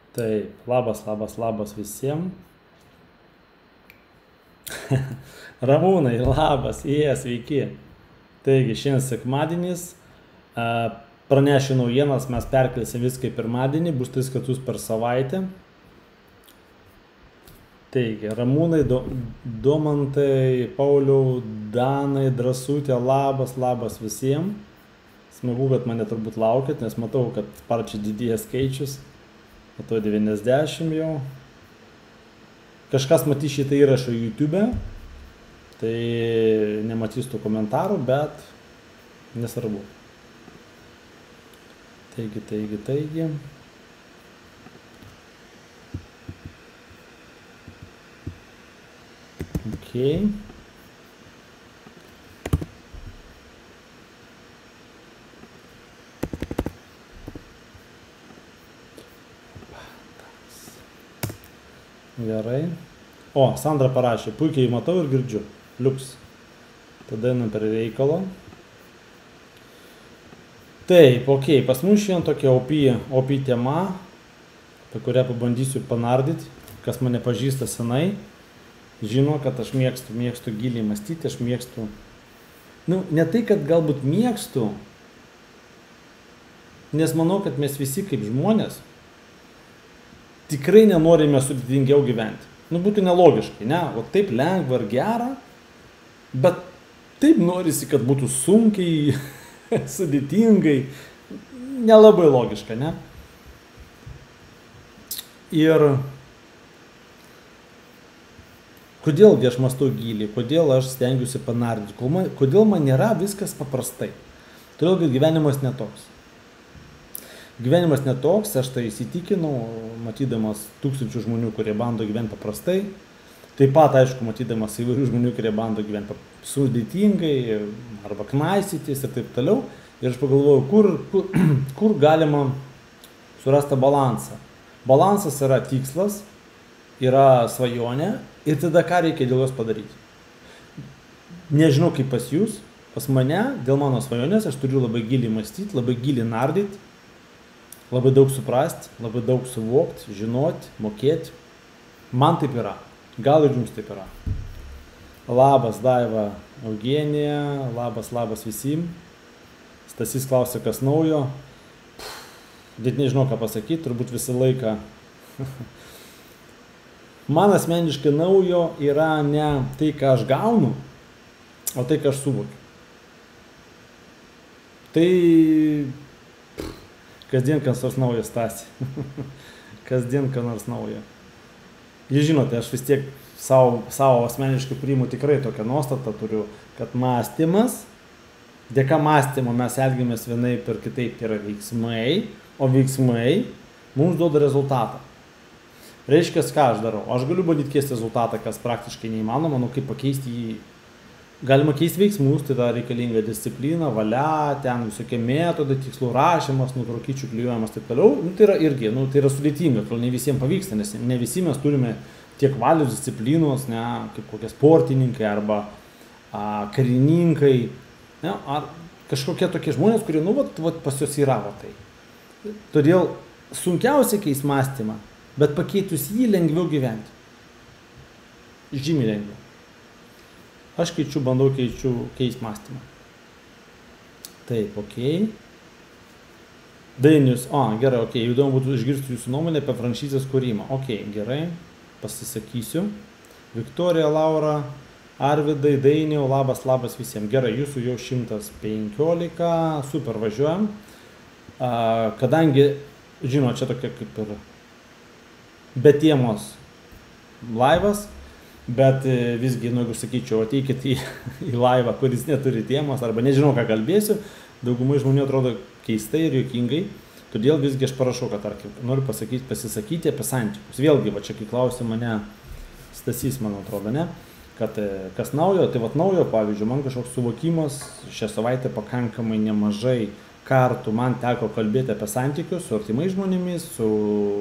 Taip, labas visiems. Ramūnai, labas, sveiki. Taigi, šiandien sekmadienis, pranešiu naujienas, mes perkelsim viską į pirmadienį, bus 3 kartus per savaitę. Taigi, Ramūnai, Domantai, Pauliau, Danai, Drąsutė, labas visiems. Smagu, kad mane turbūt laukit, nes matau, kad sparčiai didėja skaičius. Matau 90 jau. Kažkas matys šitą įrašą YouTube, tai nematys tų komentarų, bet nesvarbu. Taigi. Ok. Gerai. O, Sandra parašė, puikiai matau ir girdžiu. Liuks. Tada einam prie reikalo. Taip, ok, pas mus šiandien tokia OP tema, apie kurią pabandysiu panardyti. Kas mane pažįsta senai, žino, kad aš mėgstu giliai mąstyti, aš mėgstu. Ne tai, kad galbūt mėgstu, nes manau, kad mes visi kaip žmonės tikrai nenorime sudėtingiau gyventi. Būtų nelogiškai, ne? O taip lengva ir gera, bet taip norisi, kad būtų sunkiai, sudėtingai, nelabai logiška, ne? Ir kodėlgi aš mąstau giliai, kodėl aš stengiuosi panardyti, kodėl man nėra viskas paprastai. Todėl, kad gyvenimas netoks. Gyvenimas netoks, aš tai įsitikinau, matydamas tūkstančių žmonių, kurie bando gyventi paprastai. Taip pat, aišku, matydamas įvairių žmonių, kurie bando gyventi sudėtingai arba knaisytis ir taip toliau. Ir aš pagalvojau, kur galima surasti balansą. Balansas yra tikslas, yra svajonė ir tada ką reikia dėl jos padaryti. Nežinau kaip pas jūs, pas mane, dėl mano svajonės aš turiu labai giliai mąstyti, labai giliai nardyti. Labai daug suprasti, labai daug suvokti, žinoti, mokėti. Man taip yra. Gal ir jums taip yra. Labas Daiva Eugenija, labas visiems. Stasys klausė, kas naujo. Bet nežinau, ką pasakyti, turbūt visą laiką. Man asmeniškai naujo yra ne tai, ką aš gaunu, o tai, ką aš suvokiu. Tai kasdien kas nors naujo, Stasi. Kasdien kas nors naujo. Jūs žinote, aš vis tiek savo asmeniškai priimu tikrai tokią nuostatą turiu, kad mąstymas, dėka mąstymo mes elgiamės vienaip ir kitaip yra veiksmai, o veiksmai mums duoda rezultatą. Reiškia, ką aš darau? Aš galiu bandyti keisti rezultatą, kas praktiškai neįmanoma, kaip pakeisti jį. Galima keisti veiksmus, tai reikalinga disciplina, valia, ten visokie metodai, tikslų rašymas, nuotraukyčių klijuojamas, taip toliau. Tai yra irgi, tai yra sudėtinga, kol ne visiems pavyksta, nes ne visi mes turime tiek valios disciplinos, ne, kaip kokie sportininkai arba karininkai, ne, ar kažkokie tokie žmonės, kurie, pas juos yra tai. Todėl sunkiausia keisti mąstymą, bet pakeitus jį lengviau gyventi. Žymiai lengviau. Aš bandau keisti mąstymą. Taip, ok. Dainius, gerai, ok, įdomu būtų išgirsti jūsų nuomonę apie franšizės kūrimą. Ok, gerai, pasisakysiu. Viktorija, Laura, Arvidai, Dainiau, labas visiems. Gerai, jūsų jau 115, super, važiuojam. Kadangi, žinot, čia tokia kaip ir be temos laivas, bet visgi, jeigu sakyčiau, ateikit į laivą, kuris neturi temos, arba nežinau, ką kalbėsiu, daugumai žmonių atrodo keistai ir juokingai, todėl visgi aš parašau, kad noriu pasisakyti apie santykius. Vėlgi, čia kai klausė mane Stasys, man atrodo, ne, kad kas naujo, tai naujo, pavyzdžiui, man kažkoks suvokimas, šią savaitę pakankamai nemažai kartų man teko kalbėti apie santykius su artimais žmonėmis, su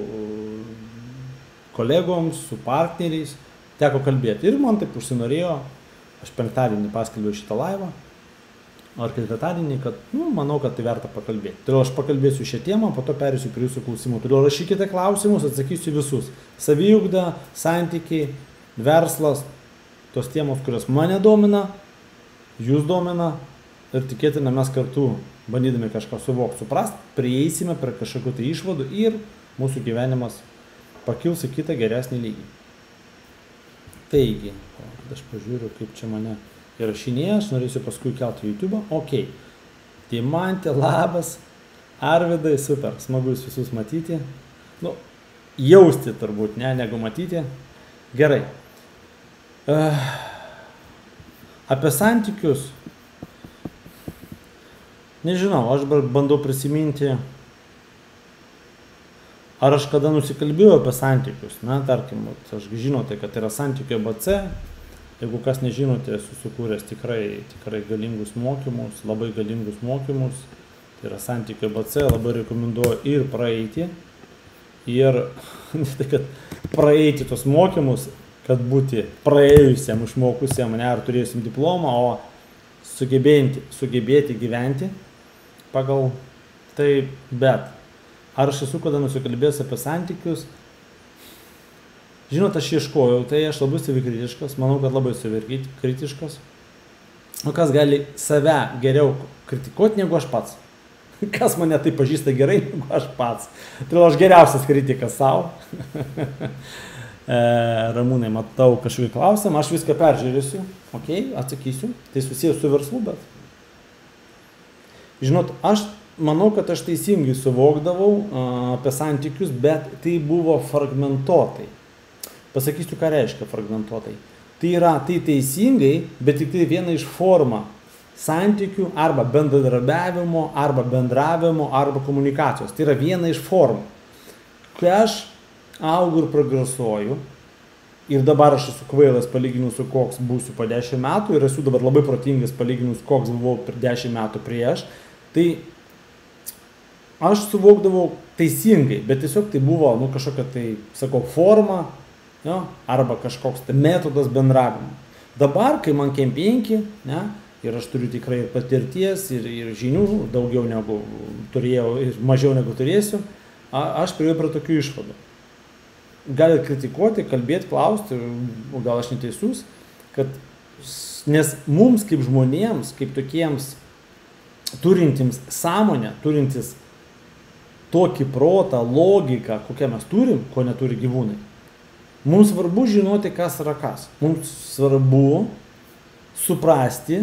kolegoms, su partneriais. Teko kalbėti ir man taip užsinorėjo, aš penktadienį paskelbiau šitą laivą ar ketvirtadienį, kad, manau, kad tai verta pakalbėti. Todėl aš pakalbėsiu šią temą, po to perėsiu prie jūsų klausimų. Todėl rašykite klausimus, atsakysiu visus. Saviugda, santykiai, verslas, tos temos, kurios mane domina, jūs domina ir tikėtina mes kartu, bandydami kažką suvokti, suprast, prieisime prie kažkokių tai išvadų ir mūsų gyvenimas pakils į kitą geresnį lygį. Taigi, aš pažiūriu, kaip čia mane įrašinėja, aš norėsiu paskui kelti YouTube. Ok. Deimantė, labas. Arvidai, super, smagu jūs visus matyti. Jausti turbūt, negu matyti. Gerai. Apie santykius. Nežinau, aš bandau prisiminti, ar aš kada nusikalbėjau apie santykius. Na, tarkim, aš žinote, kad yra santykių ABC. Jeigu kas nežinote, esu sukūręs tikrai galingus mokymus, labai galingus mokymus. Tai yra santykių ABC, labai rekomenduoju ir praeiti. Ir ne tai, kad praeiti tos mokymus, kad būti praėjusiam, išmokusiam, ne ar turėsim diplomą, o sugebėti gyventi pagal tai, bet ar aš esu kada nusikalbėjęs apie santykius? Žinot, aš ieškojau, tai aš labai savikritiškas, manau, kad labai savikritiškas. O kas gali save geriau kritikuoti negu aš pats? Kas mane tai pažįsta gerai negu aš pats? Tai aš geriausias kritikas savo. Ramūnai, matau kažkokį klausimą, aš viską peržiūrėsiu, atsakysiu, tai susijęs su verslu, bet. Žinot, aš manau, kad aš teisingai suvokdavau apie santykius, bet tai buvo fragmentuotai. Pasakysiu, ką reiškia fragmentuotai. Tai yra tai teisingai, bet tik tai viena iš forma santykių arba bendradarbiavimo, arba bendravimo, arba komunikacijos. Tai yra viena iš formų. Kai aš augu ir progresuoju ir dabar aš esu kvailas palyginus su koks būsiu po 10 metų ir esu dabar labai protingas palyginus koks buvau per 10 metų prieš, tai aš suvokdavau teisingai, bet tiesiog tai buvo kažkokia tai, sakau, forma, arba kažkoks tai metodas bendravimo. Dabar, kai man kem 5, ir aš turiu tikrai ir patirties, ir žinių daugiau negu turėjau ir mažiau negu turėsiu, aš priėjau prie tokių išvadų. Gali kritikuoti, kalbėti, klausti, gal aš neteisus, nes mums kaip žmonėms, kaip tokiems turintiems sąmonę, turintis tokį protą, logiką, kokią mes turim, ko neturi gyvūnai, mums svarbu žinoti, kas yra kas. Mums svarbu suprasti,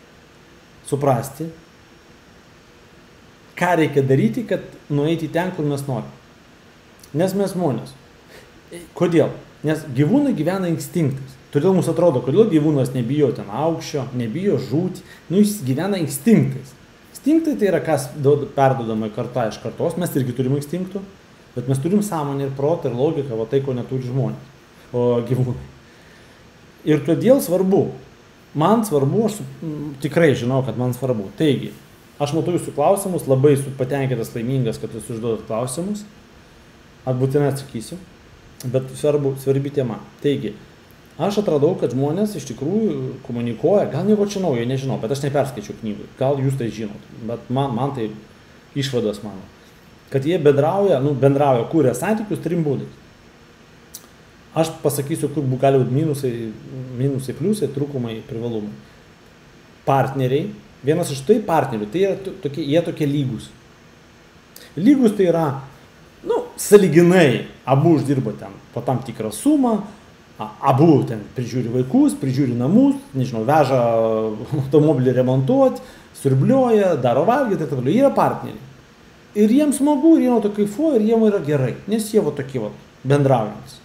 ką reikia daryti, kad nueiti ten, kur mes norime. Nes mes žmonės. Kodėl? Nes gyvūnai gyvena instinktais. Todėl mums atrodo, kodėl gyvūnas nebijo ten aukščio, nebijo žūti. Jis gyvena instinktais. Instinktai tai yra kas perdodama karta iš kartos. Mes irgi turim instinktų, bet mes turim sąmonę ir protą ir logiką, tai ko neturi žmonės, o gyvūnai. Ir todėl svarbu. Man svarbu, aš tikrai žinau, kad man svarbu. Taigi, aš matau jūsų klausimus, labai esu patenkintas, laimingas, kad jūs užduodat klausimus. Būtinai atsakysiu. Bet svarbi tema. Taigi, aš atradau, kad žmonės iš tikrųjų komunikuoja, gal nieko čia naujo, nežinau, bet aš neperskaičiau knygų, gal jūs tai žinot, bet man tai išvados mano, kad jie bendrauja, kūrė santykius 3 būdais. Aš pasakysiu, kur gali būti minusai, pliusai, trūkumai, privalumai. Partneriai, vienas iš tai partnerių, tai jie tokie lygus. Lygus tai yra, sąlyginai, abu uždirba ten po tam tikrą sumą, abu ten prižiūri vaikus, prižiūri namus, nežinau, veža automobilį remontuoti, siurblioja, daro valgyti, taip toliau. Jie yra partneriai. Ir jiems smagu, ir jie to kaifuoja, ir jiems yra gerai, nes jie tokie bendraujantis.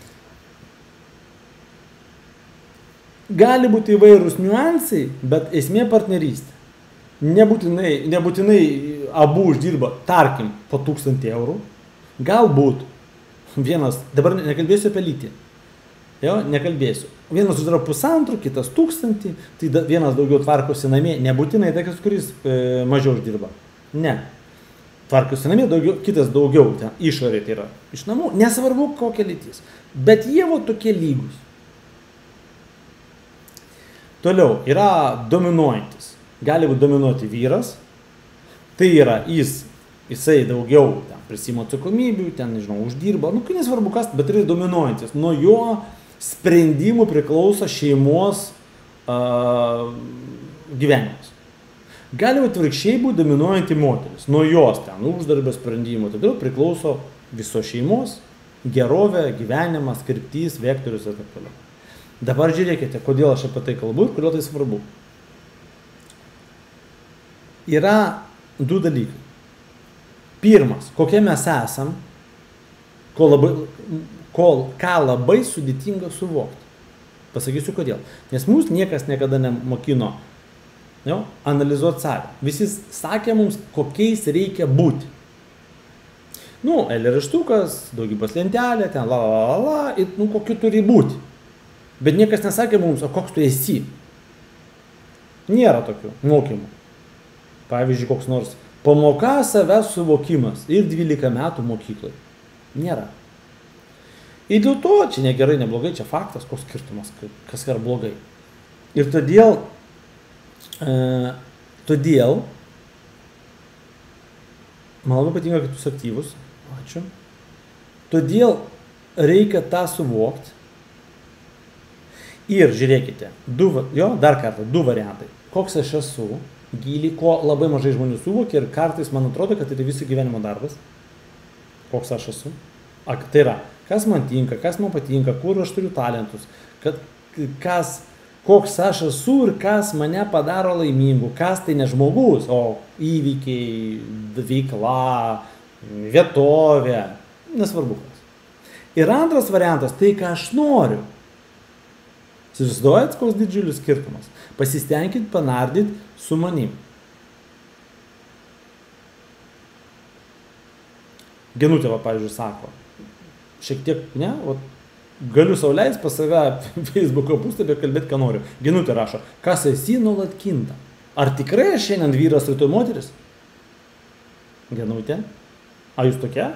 Gali būti įvairūs niuansai, bet esmė partnerystė. Nebūtinai abu uždirba, tarkim, po 1000 eurų. Galbūt vienas, dabar nekalbėsiu apie lytį, nekalbėsiu. Vienas uždirba 1,5, kitas 1000, tai vienas daugiau tvarkosi namie, nebūtinai tai, kuris mažiau uždirba. Ne. Tvarkosi namie, kitas daugiau ten išorė, tai yra iš namų, nesvarbu kokia lytis, bet jie tokie lygus. Toliau yra dominuojantis. gali būti dominuoti vyras, tai yra jisai daugiau ten prisima atsakomybių, ten, nežinau, uždirba, nu, kai nesvarbu kas, bet yra dominuojantis. Nuo jo sprendimų priklauso šeimos gyvenimas. Gali atvirkščiai būti dominuojanti moteris. Nuo jos ten uždarbio sprendimų, todėl priklauso viso šeimos gerovė, gyvenimas, kryptys, vektorius ir taip toliau. Dabar žiūrėkite, kodėl aš apie tai kalbu ir kodėl tai svarbu. Yra du dalykai. Pirmas, kokie mes esam, ką labai sudėtinga suvokti. Pasakysiu kodėl. Nes mūsų niekas niekada nemokino analizuoti save. Visi sakė mums, kokiais reikia būti. Nu, eilėraštukas, daugybos lentelė, ten ir kokiu turi būti. Bet niekas nesakė mums, o koks tu esi. Nėra tokių mokymų. Pavyzdžiui, koks nors pamoka savęs suvokimas ir 12 metų mokyklai. Nėra. Ir dėl to, čia negerai, neblogai, čia faktas, koks skirtumas, kas yra blogai. Ir todėl man labai patinka, kad jūs aktyvus. Ačiū. Todėl reikia tą suvokti. Ir žiūrėkite, dar kartą, du variantai. Koks aš esu, gilį, ko labai mažai žmonių suvokia ir kartais man atrodo, kad tai visų gyvenimo darbas. Koks aš esu. Tai yra, kas man tinka, kas man patinka, kur aš turiu talentus, koks aš esu ir kas mane padaro laimingu, kas tai ne žmogus, o įvykiai, veikla, vietovė, nesvarbu kas. Ir antras variantas, tai ką aš noriu. Įsivaizduojat, koks didžiulis skirtumas. Pasistengkit panardyt su manim. Genutė, pavyzdžiui, sako, šiek tiek, galiu sau leist pas save Facebook'o puslapį kalbėti, ką noriu. Genutė rašo, kas esi, nuolat kinta. Ar tikrai šiandien vyras, rytoj moteris? Genutė, a jūs tokia?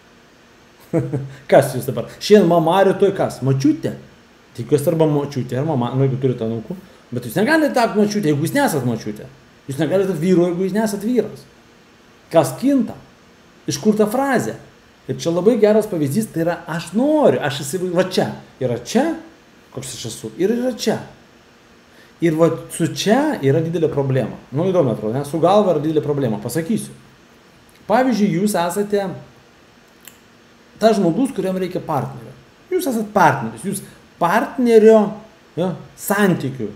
Kas jūs dabar? Šiandien mama, rytoj kas? Močiutė? Tikiuosi arba močiutė, ar mama, jeigu turite anūkų. Bet jūs negalite tapti močiutė, jeigu jūs nesat močiutė. Jūs negalite tapti vyru, jeigu jūs nesat vyras. Kas kinta? Iš kur ta frazė? Ir čia labai geras pavyzdys, tai yra aš noriu, aš esu va čia. Yra čia, koks aš esu, ir yra čia. Ir va su čia yra didelė problema. Nu, įdomu atrodo, ne? Su galva yra didelė problema. Pasakysiu. Pavyzdžiui, jūs esate tas žmogus, kuriam reikia partnerio. Jūs esate partneris, jūs partnerio santykių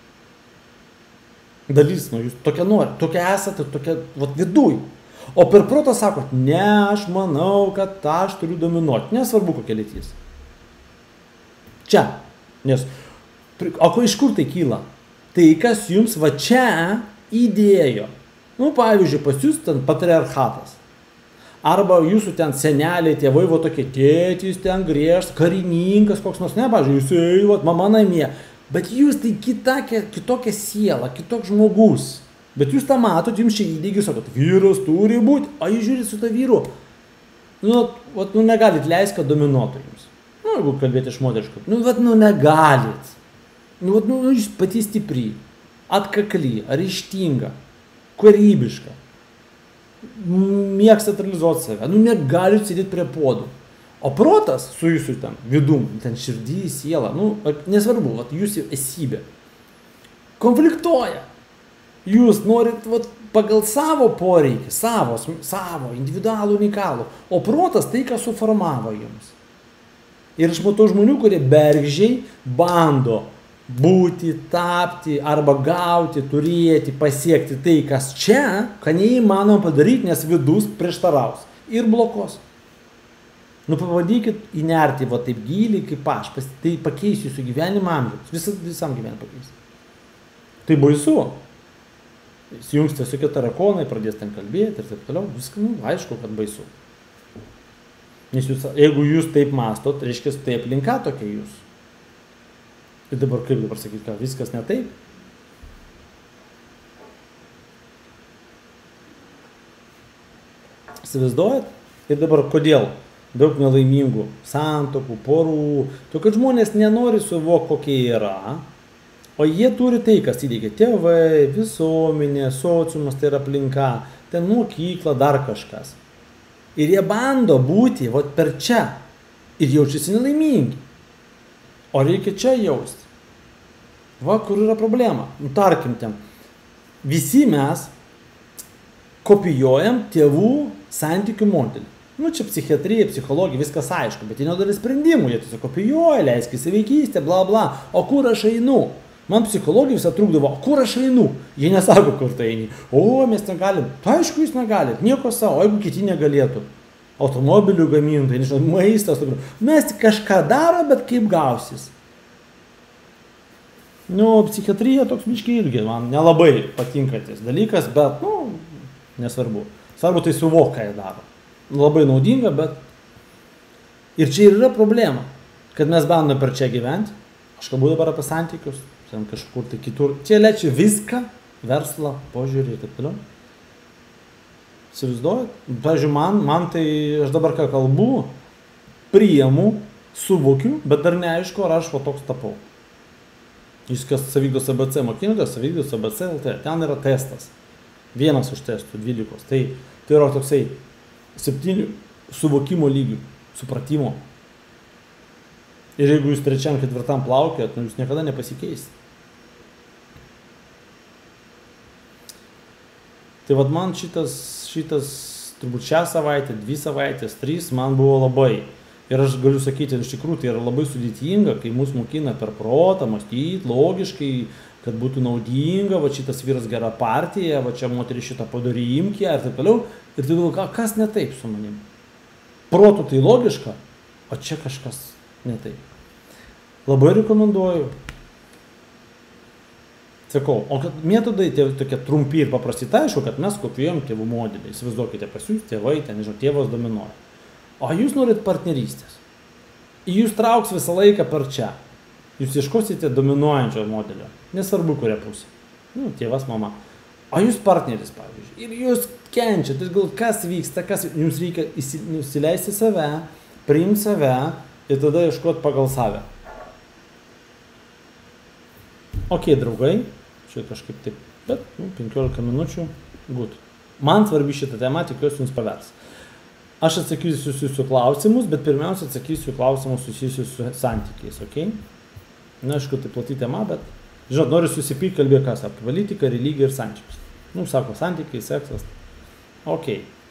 dalis, nu, jūs tokia nori, tokia esate, tokia viduj. O per protą sakot, ne, aš manau, kad aš turiu dominuoti, nesvarbu kokia lytis. Čia, nes, o iš kur tai kyla? Tai kas jums va čia įdėjo. Nu, pavyzdžiui, pas jūs ten patriarchatas. Arba jūsų ten seneliai, tėvai, va tokie tėtis ten griežtas, karininkas koks nors, ne, pavyzdžiui, jisai, va, mama namie. Bet jūs tai kitokia siela, kitoks žmogus. Bet jūs tą matot, jums čia įdėgi, sakot, vyras turi būti, o jūs žiūrit su tą vyru. Nu, negalit leisti, kad dominuotų jums. Nu, jeigu kalbėti iš moteriškų. Negalit. Jūs pati stipri, atkakli, ryžtinga, kūrybiška. Mėgstat realizuoti save. Negalit sėdėti prie podų. O protas su jūsų ten vidum, ten širdį, siela, nesvarbu, jūsų esybė. Konfliktuoja. Jūs norit pagal savo poreikį, savo, individualų, unikalų. O protas tai, ką suformavo jums. Ir aš matau žmonių, kurie bergžiai bando būti, tapti, arba gauti, turėti, pasiekti tai, kas čia, ką neįmanoma padaryti, nes vidus prieštaraus ir blokos. Pabandykit įnerti taip giliai kaip aš, tai pakeis jūsų gyvenimą amžiaus, visam gyvenimą pakeis. Tai baisu. Įsijungsite su tarakonai, pradės ten kalbėti ir taip toliau, viską, aišku, kad baisu. Nes jeigu jūs taip mastot, reiškia, tai aplinka tokia jūs. Ir dabar kaip dabar sakyti, kad viskas ne taip? Įsivaizduojat? Ir dabar kodėl daug nelaimingų santokų, porų, to kad žmonės nenori suvokti, kokie yra, O jie turi tai, kas įdėkia tėvai, visuomenė, sociumas, tai yra aplinka, ten mokykla, dar kažkas. Ir jie bando būti vat per čia ir jaučiasi nelaimingi. O reikia čia jausti. Va, kur yra problema. Nu, tarkim, ten. Visi mes kopijuojam tėvų santykių modelį. Nu, čia psichiatrija, psichologija, viskas aišku, bet jie nedari sprendimų, jie tiesiog kopijuoja, leiskis į vaikystę, bla bla. O kur aš einu? Man psichologija visą trukdavo, kur aš einu? Jie nesako, kur tai eini. O, mes negalim. Tai aišku, jūs negalit. Nieko savo, o jeigu kiti negalėtų. Automobilių gamintojai, nežinau, maistas. Mes kažką daro, bet kaip gausis. Nu, psichiatrija toks miškiai irgi man nelabai patinkantis dalykas, bet, nu, nesvarbu. Svarbu tai suvok, ką jie daro. Labai naudinga, bet... Ir čia ir yra problema, kad mes bandome per čia gyventi. Aš kalbu dabar apie santykius, ten kažkur tai kitur. Čia lečia viską, verslą, požiūrį ir taip toliau. Įsivaizduojat? Pavyzdžiui, man tai, aš dabar ką kalbu, priimu, suvokiu, bet dar neaišku, ar aš va toks tapau. Jūs kas Saviugdos ABC mokinotės, Saviugdos ABC, ten yra testas. Vienas iš testų, 12. Tai yra toksai 7 suvokimo lygių, supratimo. Ir jeigu jūs 3, 4 plaukėt, nu jūs niekada nepasikeisite. Tai vad man šitas turbūt šią savaitę, 2 savaitės, 3 man buvo labai. Ir aš galiu sakyti, iš tikrųjų tai yra labai sudėtinga, kai mus mokina per protą, mąstyti logiškai, kad būtų naudinga, va šitas vyras gera partija, va čia moteris šitą padarė imkį ir taip toliau. Ir tai galvoju, kas ne taip su manim? Protu tai logiška, o čia kažkas ne taip. Labai rekomenduoju. Sakau, o kad metodai tokie trumpi ir paprasti, tai aišku, kad mes kopijuojam tėvų modelį. Įsivaizduokite, pas jūs tėvai, ten, nežinau, tėvas dominuoja. O jūs norit partnerystės. Jūs trauks visą laiką per čia. Jūs ieškosite dominuojančio modelio. Nesvarbu, kuria pusė. Nu, tėvas, mama. O jūs partneris, pavyzdžiui. Ir jūs kenčiat, jūs gal kas vyksta, jums reikia nusileisti save, priimti save ir tada ieškoti pagal save. Ok, draugai, čia kažkaip taip, bet 15 minučių, gut. Man svarbi šitą temą, tikiuosi jums pavers. Aš atsakysiu jūsų klausimus, bet pirmiausia atsakysiu klausimus susijusius su santykiais, ok? Na, aišku, tai plati tema, bet, žinot, noriu susipykti, kalbėti kas apie politiką, religiją ir santykius. Nu, sako, santykiai, seksas. Ok.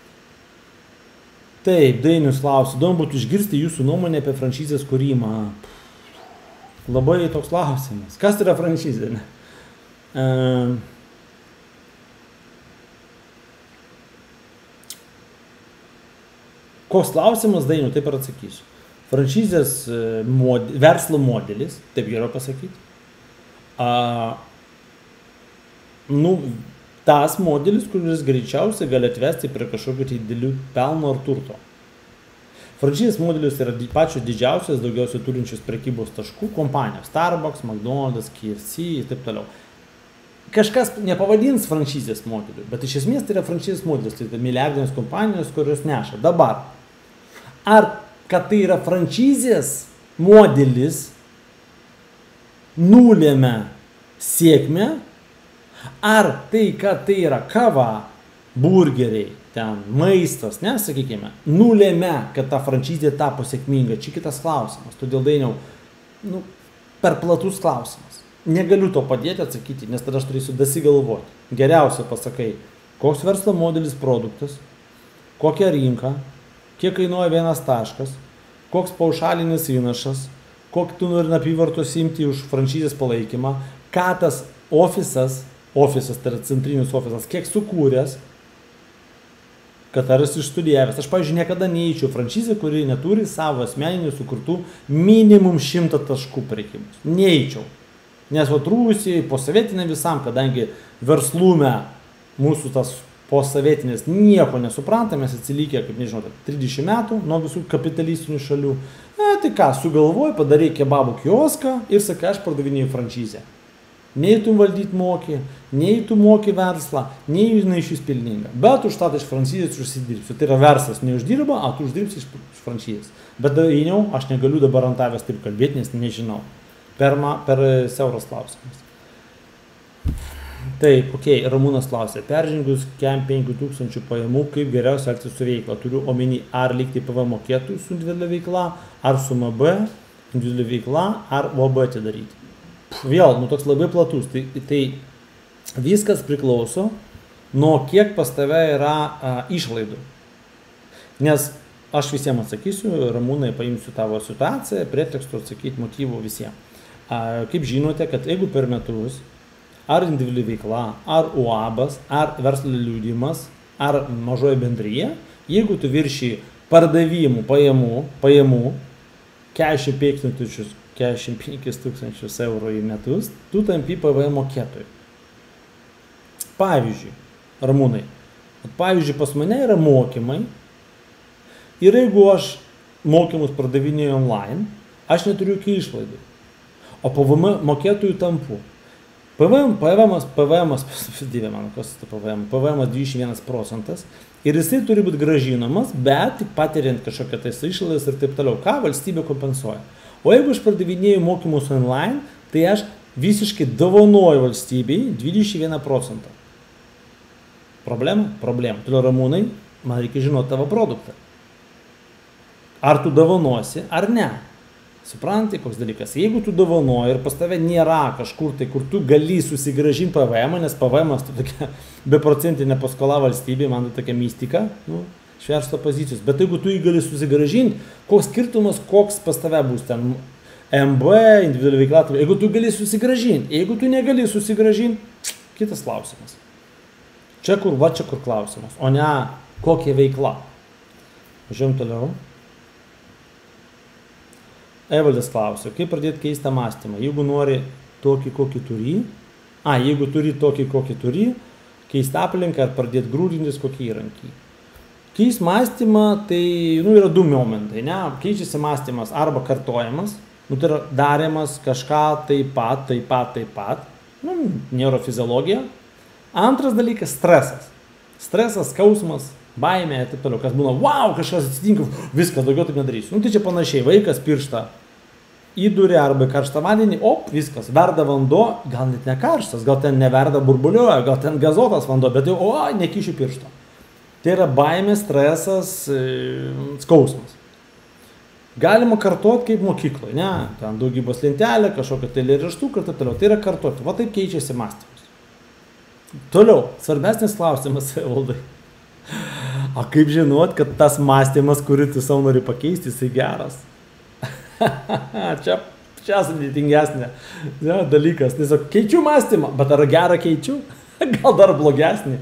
Taip, Dainius klausia, įdomu būtų išgirsti jūsų nuomonę apie franšizės kūrimą. Labai toks klausimas. Kas yra franšizė? Koks klausimas, Dainiu, taip ir atsakysiu. Franšizės verslo modelis, taip geriau pasakyti. Tas modelis, kuris greičiausiai gali atvesti prie kažkokio didelių pelno ar turto. Franšizės modelis yra pačios didžiausias, daugiausiai turinčios prekybos taškų kompanijos. Starbucks, McDonald's, KFC ir taip toliau. Kažkas nepavadins franšizės modeliu, bet iš esmės tai yra franšizės modelis, tai milijardinės kompanijos, kurios neša. Dabar, ar kad tai yra franšizės modelis nulėmė sėkmę, ar tai, kad tai yra kava, burgeriai, ten maistas, sakykime, nulėmė, kad ta franšizė tapo sėkminga. Čia kitas klausimas. Todėl, Dainiau, per platus klausimas. Negaliu to padėti atsakyti, nes tada aš turėsiu dasigalvoti. Geriausia pasakai, koks verslo modelis produktas, kokia rinka, kiek kainuoja vienas taškas, koks paušalinis įnašas, kokį tu nori apyvartos imti už franšizės palaikymą, ką tas ofisas, tai yra centrinis ofisas, kiek sukūręs, kad ar esi išstudijavęs. Aš, pavyzdžiui, niekada neįčiau franšizę, kuri neturi savo asmeninių sukurtų minimum 100 taškų prekybos. Neįčiau. Nes Rusijai, posovietinė visam, kadangi verslume mūsų tas posovietinės nieko nesupranta, mes atsilikę, kaip nežinau, 30 metų nuo visų kapitalistinių šalių. Tai ką, sugalvoju, padarai kebabų kioską ir sakai, aš pardavinėjau franšizę. Nei tu valdyti moki, nei tu moki verslą, nei jinai iš jūs pelninga. Bet už tą iš franšizės užsidirbsiu. Tai yra verslas neuždirba, o tu uždirbsi iš franšizės. Bet Dainiau, aš negaliu dabar ant tavęs taip kalbėti, nes nežinau. Per siauras klausimas. Taip, Ramūnas klausė, peržengus kem 5000 pajamų, kaip geriausia elgtis su veikla? Turiu omeny, ar likti PVM mokėtojų su individualia veikla, ar su MB individualia veikla, ar OB atidaryti. Vėl, toks labai platus. Tai viskas priklauso nuo kiek pas tave yra išlaidų. Nes aš visiems atsakysiu, Ramūnai, paimsiu tavo situaciją, pretekstų atsakyti, motyvų visiems. Kaip žinote, kad jeigu per metus ar individuali veikla, ar UABas, ar verslo liudijimas, ar mažoji bendryje, jeigu tu viršį pardavimų pajamų 45 000 eurų į metus, tu tampi PVM mokėtojų. Pavyzdžiui, Ramūnai, pas mane yra mokymai ir jeigu aš mokymus pardavinėju online, aš neturiu jokių išlaidų, o PVM mokėtojų tampu. PVM 21% ir jisai turi būti gražinamas, bet tik patiriant kažkokią tais išlaidas ir taip toliau, ką valstybė kompensuoja. O jeigu aš pardavinėju mokymus online, tai aš visiškai dovanoju valstybei 21%. Problema? Problema. Toliau, Ramūnai, man reikia žinoti tavo produktą. Ar tu dovanosi, ar ne? Supranti, koks dalykas. Jeigu tu dovanoji ir pas tave nėra kažkur tai, kur tu gali susigražinti PVM, nes PVM tai tokia beprocentinė paskola valstybė, man tai tokia mistika, iš verslo pozicijos. Bet jeigu tu jį gali susigražinti, koks skirtumas, koks pas tave bus ten MB, individuali veikla, jeigu tu gali susigražinti, jeigu tu negali susigražinti, kitas klausimas. Čia kur klausimas, o ne kokia veikla. Važiuojam toliau. Evaldas klausė, kaip pradėti keistą mąstymą, jeigu nori tokį, kokį turi, jeigu turi tokį, kokį turi, keisti aplinką ar pradėti grūdintis kokį įrankį. Keist mąstymą, tai yra du momentai, ne? Keičiasi mąstymas arba kartojamas, tai yra darimas kažką taip pat, neurofiziologija. Antras dalykas - stresas. Stresas, skausmas, baimė ir taip toliau, kas būna, wow, kažkas atsitinka, viskas, daugiau taip nedarysiu. Tai čia panašiai, vaikas pirštą įdūrė arba karštą vandenį, viskas, verda vanduo, gal net ne karštas, gal ten neverda burbulioja, gal ten gazuotas vanduo, bet jau, nekišiu piršto. Tai yra baimė, stresas, skausmas. Galima kartuoti kaip mokykloje, ne, ten daugybos lentelė, kažkokia tai eilėraštukai ir taip toliau, tai yra kartuoti, va taip keičiasi mąstymas. Toliau, svarbesnis klausimas, Valdai. O kaip žinot, kad tas mąstymas, kurį tu savo nori pakeisti, jisai geras? čia sudėtingesnė dalykas. Tiesiog keičiu mąstymą, bet ar gerą keičiu? Gal dar blogesnį?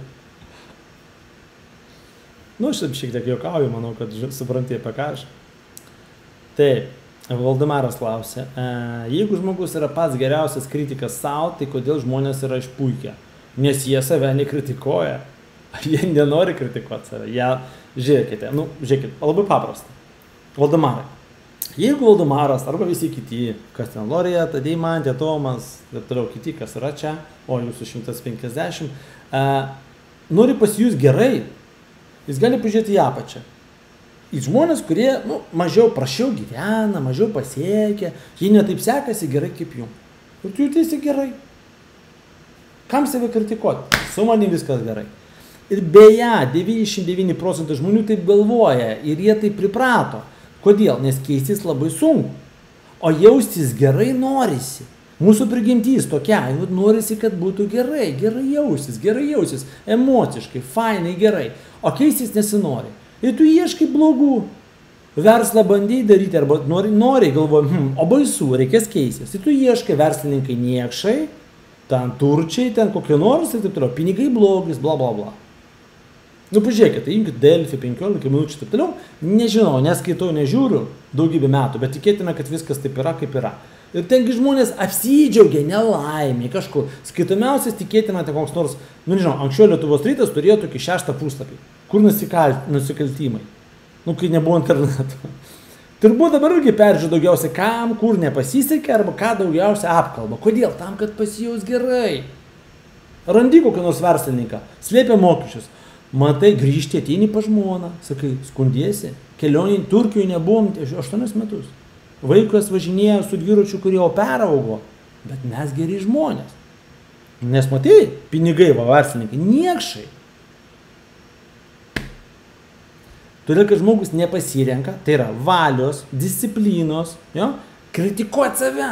Aš šiek tiek juokauju, manau, kad supranti apie ką aš. Taip, Valdemaras klausė, jeigu žmogus yra pats geriausias kritikas savo, tai kodėl žmonės yra išpuikę? Nes jie save nekritikuoja. Jie nenori kritikuoti save. Žiūrėkite, labai paprasta. Valdemarai. Jeigu Valdemaras arba visi kiti, kas ten Loreta, Deimantė, Tomas, ir toliau kiti, kas yra čia, o jūsų 150, nori pasijus gerai, jis gali pažiūrėti į apačią. Į žmonės, kurie mažiau prašiau gyvena, mažiau pasiekia, jie netaip sekasi gerai kaip jums. Ir tu jautiesi gerai. Kam save kritikuoti? Su manim viskas gerai. Ir beje, 99% žmonių taip galvoja ir jie taip priprato. Kodėl? Nes keistis labai sunku. O jaustis gerai norisi. Mūsų prigimtys tokia, norisi, kad būtų gerai jausis, emociškai, fainai, gerai. O keistis nesinori. Ir tu ieškai blogų. Verslą bandai daryti arba nori galvoji, o baisu, reikės keistis. Ir tu ieškai verslininkai niekšai, ten turčiai, ten kokie nors ir taip toliau. Pinigai blogis, bla bla bla. Pažiūrėkite, imkite Delfi 15 minučių, taip toliau, nežinau, neskaitau, nežiūriu daugybę metų, bet tikėtina, kad viskas taip yra, kaip yra. Ir tengi žmonės apsidžiaugia nelaimė kažkur. Skaitomiausias tikėtina, tai koks nors, nežinau, anksčiau Lietuvos rytas turėjo tokį 6 puslapį, kur nusikaltimai, kai nebuvo interneto. Turbūt dabar irgi peržiūrė daugiausiai, kam, kur nepasisekė, arba ką daugiausiai apkalba. Kodėl? Tam, kad pasijaus gerai. Randi kokį nors verslininką, slėpia mokesčius. Matai, grįžti ateini pa žmoną, sakai, skundiesi. Kelionį Turkijoje nebuvom 8 metus. Vaikas važinėjo su dviračiu, kurie peraugo, bet mes geri žmonės. Nes matai, pinigai, verslininkai, niekšai. Todėl, kad žmogus nepasirenka, tai yra valios, disciplinos, jo, kritikuoti save.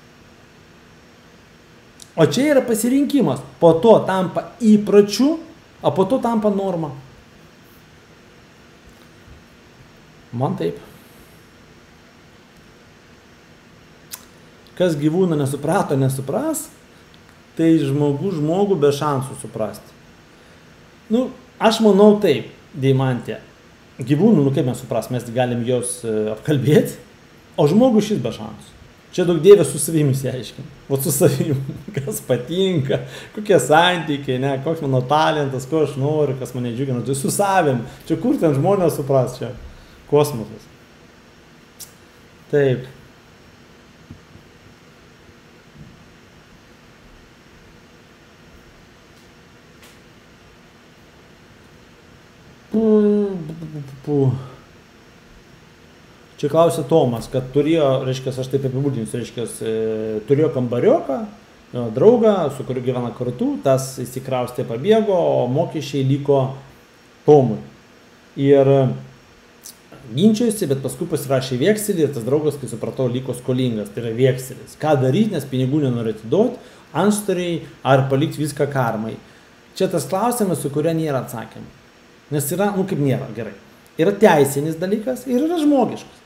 O čia yra pasirinkimas. Po to tampa įpročiu, o po to tampa norma. Man taip. Kas gyvūną nesuprato, nesupras, tai žmogų be šansų suprasti. Nu, aš manau taip, Deimantė. Gyvūnų, kaip mes supras, mes galim jos apkalbėti, o žmogų šis be šansų. Čia daug dievė su savimi įsiaiškina. O su savimi, kas patinka, kokie santykiai, ne, koks mano talentas, ko aš noriu, kas mane džiugina. Tai su savim. Čia kur ten žmonės supras, čia kosmosas. Taip. Čia klausė Tomas, kad turėjo, reiškia, aš taip apibūdinsiu, reiškia, turėjo kambarioką, draugą, su kuriuo gyvena kartu, tas įsikraustė pabėgo, o mokesčiai liko Tomui. Ir ginčijosi, bet paskui pasirašė vekselį ir tas draugas, kai supratau, liko skolingas, tai yra vekselis. Ką daryti, nes pinigų nenori atiduoti, antstoliai ar palikti viską karmai. Čia tas klausimas, su kuria nėra atsakymų. Nes yra, kaip nėra, gerai. Yra teisinis dalykas ir yra žmogiškas.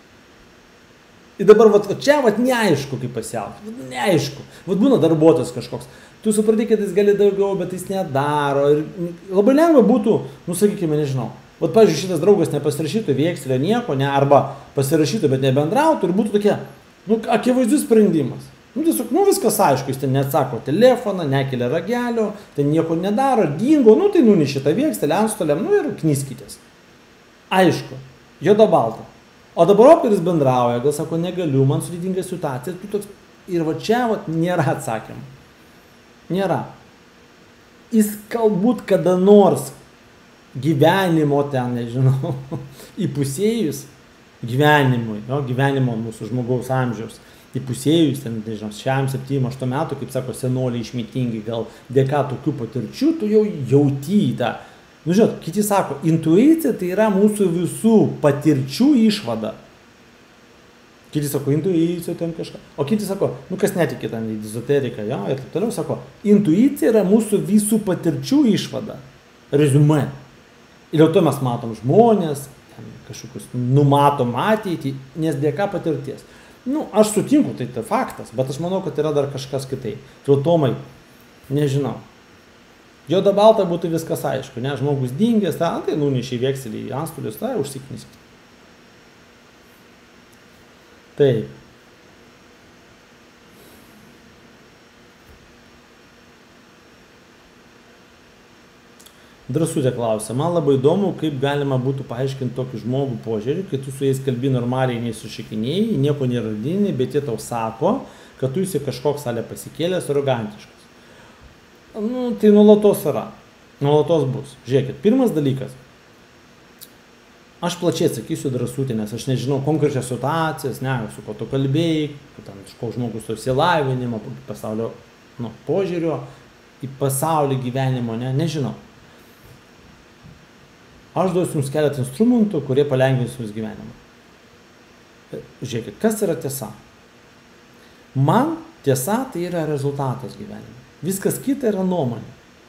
Ir dabar čia neaišku, kaip pasielgti. Neaišku. Būna darbuotojas kažkoks. Tu supratai, kad jis gali daugiau, bet jis nedaro. Ir labai lengva būtų, sakykime, nežinau. Pavyzdžiui, šitas draugas nepasirašytų vekselio nieko, ne, arba pasirašytų, bet nebendrautų ir būtų tokia, akivaizdus sprendimas. Tiesiog, viskas aišku, jis ten neatsako telefoną, nekelia ragelio, ten nieko nedaro, dingo, tai nunešė tą vekselį antstoliam, ir knyskitės. Aišku, juoda balta. O dabar operis bendrauja, gal sako, negaliu, man sudėtinga situacija, ir čia nėra atsakymų. Nėra. Jis galbūt kada nors gyvenimo ten, nežinau, įpusėjus gyvenimui, gyvenimo mūsų žmogaus amžiaus, įpusėjus, ten, nežinau, 6, 7, 8 metų, kaip sako senoliai išmintingi, gal dėka tokių patirčių, tu jau jauti tą. Žinot, kiti sako, intuicija tai yra mūsų visų patirčių išvada. Kiti sako, intuicija ten kažką. O kiti sako, kas netikė ten į ezoteriką, ir taip toliau sako, intuicija yra mūsų visų patirčių išvada. Reziumė. Ir dėl to mes matom žmonės, kažkokius numatom ateitį, nes dėka patirties. Aš sutinku, tai faktas, bet aš manau, kad yra dar kažkas kitai. Tomai, nežinau. Juoda balta būtų viskas aišku, ne, žmogus dingęs, tai nunešė vekselį į antstolius, tai užsikniskit. Taip. Drąsutė klausia, man labai įdomu, kaip galima būtų paaiškinti tokį žmogų požiūrį, kai tu su jais kalbi normaliai, nesušikinėjai, nieko neradini, bet jie tau sako, kad tu esi kažkoks salė pasikėlęs, arogantiškas. Tai nuolatos yra. Nuolatos bus. Žiūrėkit, pirmas dalykas. Aš plačiai atsakysiu drąsutį, nes aš nežinau konkrečias situacijas, su ko tu kalbėjai, koks žmogus to išsilavinimo, pasaulio požiūrio į pasaulį gyvenimo, nežinau. Aš duosiu jums keletą instrumentų, kurie palengvins jums gyvenimą. Žiūrėkit, kas yra tiesa? Man tiesa tai yra rezultatas gyvenimo. Viskas kita yra nuomonė.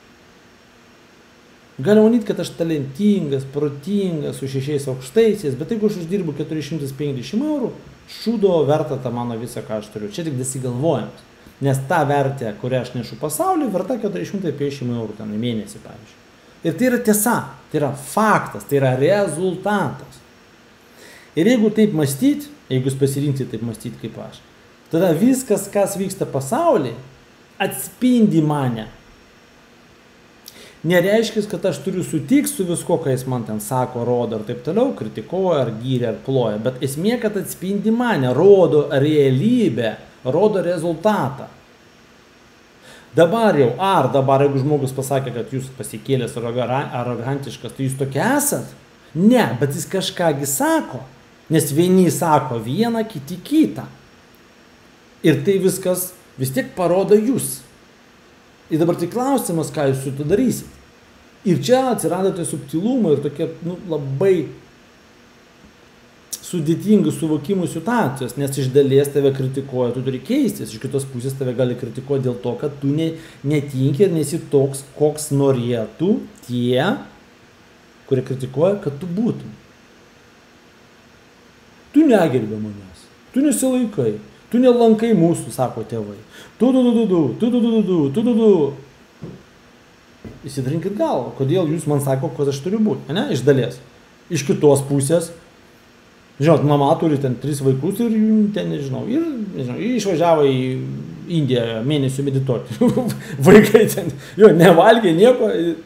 Galima manyti, kad aš talentingas, protingas, su 6 aukštaisiais, bet jeigu aš uždirbu 450 eurų, šūdo verta tą mano visą, ką aš turiu. Čia tik dasigalvojimas. Nes ta vertė, kurią aš nešu pasaulį, verta 450 eurų ten į mėnesį, pavyzdžiui. Ir tai yra tiesa, tai yra faktas, tai yra rezultatas. Ir jeigu taip mąstyti, jeigu jūs pasirinkti taip mąstyti kaip aš, tada viskas, kas vyksta pasaulyje, atspindi mane. Nereiškia, kad aš turiu sutikti su visko, ką jis man ten sako, rodo ir taip toliau, kritikuoja, ar gyria, ar ploja, bet esmė, kad atspindi mane, rodo realybę, rodo rezultatą. Dabar jau, jeigu žmogus pasakė, kad jūs pasikėlęs arogantiškas, tai jūs tokia esat? Ne, bet jis kažkągi sako, nes vieni sako vieną, kiti kitą. Ir tai viskas vis tiek parodo jūs. Ir dabar tik klausimas, ką jūs su to darysit. Ir čia atsirado tai subtilumai ir tokie labai sudėtingų suvokimų situacijos, nes iš dalies tave kritikuoja, tu turi keistis, iš kitos pusės tave gali kritikuoti dėl to, kad tu netinki ir nesi toks, koks norėtų tie, kurie kritikuoja, kad tu būtum. Tu negerbė manęs, tu nesilaikai, tu nelankai mūsų, sako tėvai. Tu. Įsitrinkit galvą, kodėl jūs man sako, kad aš turiu būti, ne? Iš dalies. Iš kitos pusės, žinot, mama turi ten 3 vaikus ir ten, nežinau, išvažiavo į Indiją mėnesių medituoti. Vaikai ten, nevalgė nieko.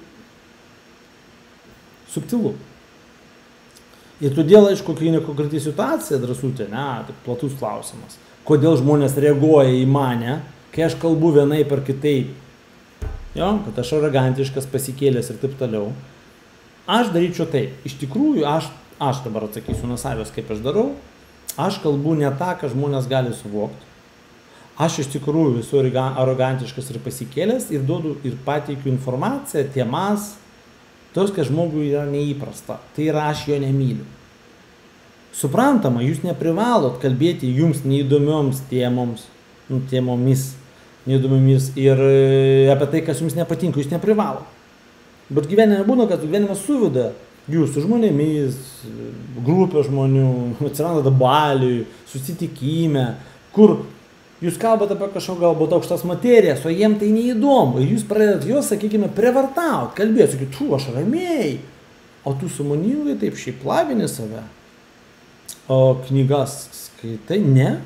Subtilu. Ir todėl, aišku, kai nekonkretį situacija, Drąsutė, tai platus klausimas. Kodėl žmonės reaguoja į mane, kai aš kalbu vienaip ar kitaip, kad aš arogantiškas, pasikėlęs ir taip toliau. Aš daryčiau taip. Iš tikrųjų, aš dabar atsakysiu nuo savęs, kaip aš darau. Aš kalbu ne tą, ką žmonės gali suvokti. Aš iš tikrųjų esu arogantiškas ir pasikėlęs ir duodu ir pateikiu informaciją, temas, tos, kad žmogui yra neįprasta. Tai yra, aš jo nemyliu. Suprantama, jūs neprivalot kalbėti jums neįdomioms temomis neįdomiomis ir apie tai, kas jums nepatinka, jūs neprivalot. Bet gyvenime būna, kad gyvenimas suveda jūs su žmonėmis, grupė žmonių, atsiranda baliui, susitikime, kur jūs kalbate apie kažkokią galbūt aukštas materijas, o jiem tai neįdomu. Ir jūs pradedat juos, sakykime, prievartauti, kalbėti, sakyti, aš ramiai, o tu sąmoningai taip šiaip lavini save. O knygas skaitai? Ne?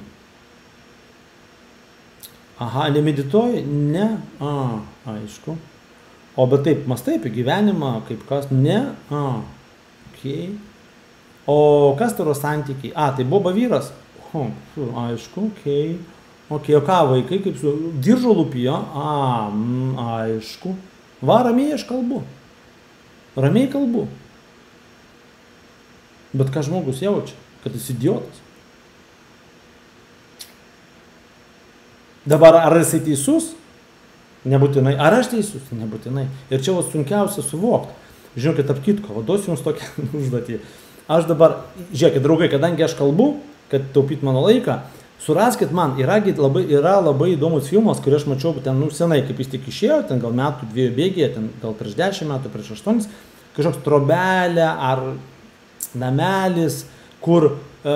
Aha, nemedituoji? Ne? Aišku. O bet taip, mastai apie gyvenimą, kaip kas? Ne? Okay. O kas tavo santykiai? Tai buvo vyras? Aišku, okei. O ką vaikai, kaip su diržo lūpijo? Aišku. Ramiai aš kalbu. Ramiai kalbu. Bet ką žmogus jaučia? Kad jis idiotas. Dabar ar jisai teisus? Nebūtinai. Ar aš teisus? Nebūtinai. Ir čia sunkiausia suvokti. Žinokit, apkitko, duosiu jums tokią užduotį. Aš dabar, žiūrėkit, draugai, kadangi aš kalbu, kad taupyt mano laiką, suraskit man, yra labai įdomus filmas, kurį aš mačiau ten senai, kaip jis tik išėjo, ten gal metų 2 bėgėje, ten gal prieš 10 metų, prieš 8, kažkoks trobelė ar namelis, kur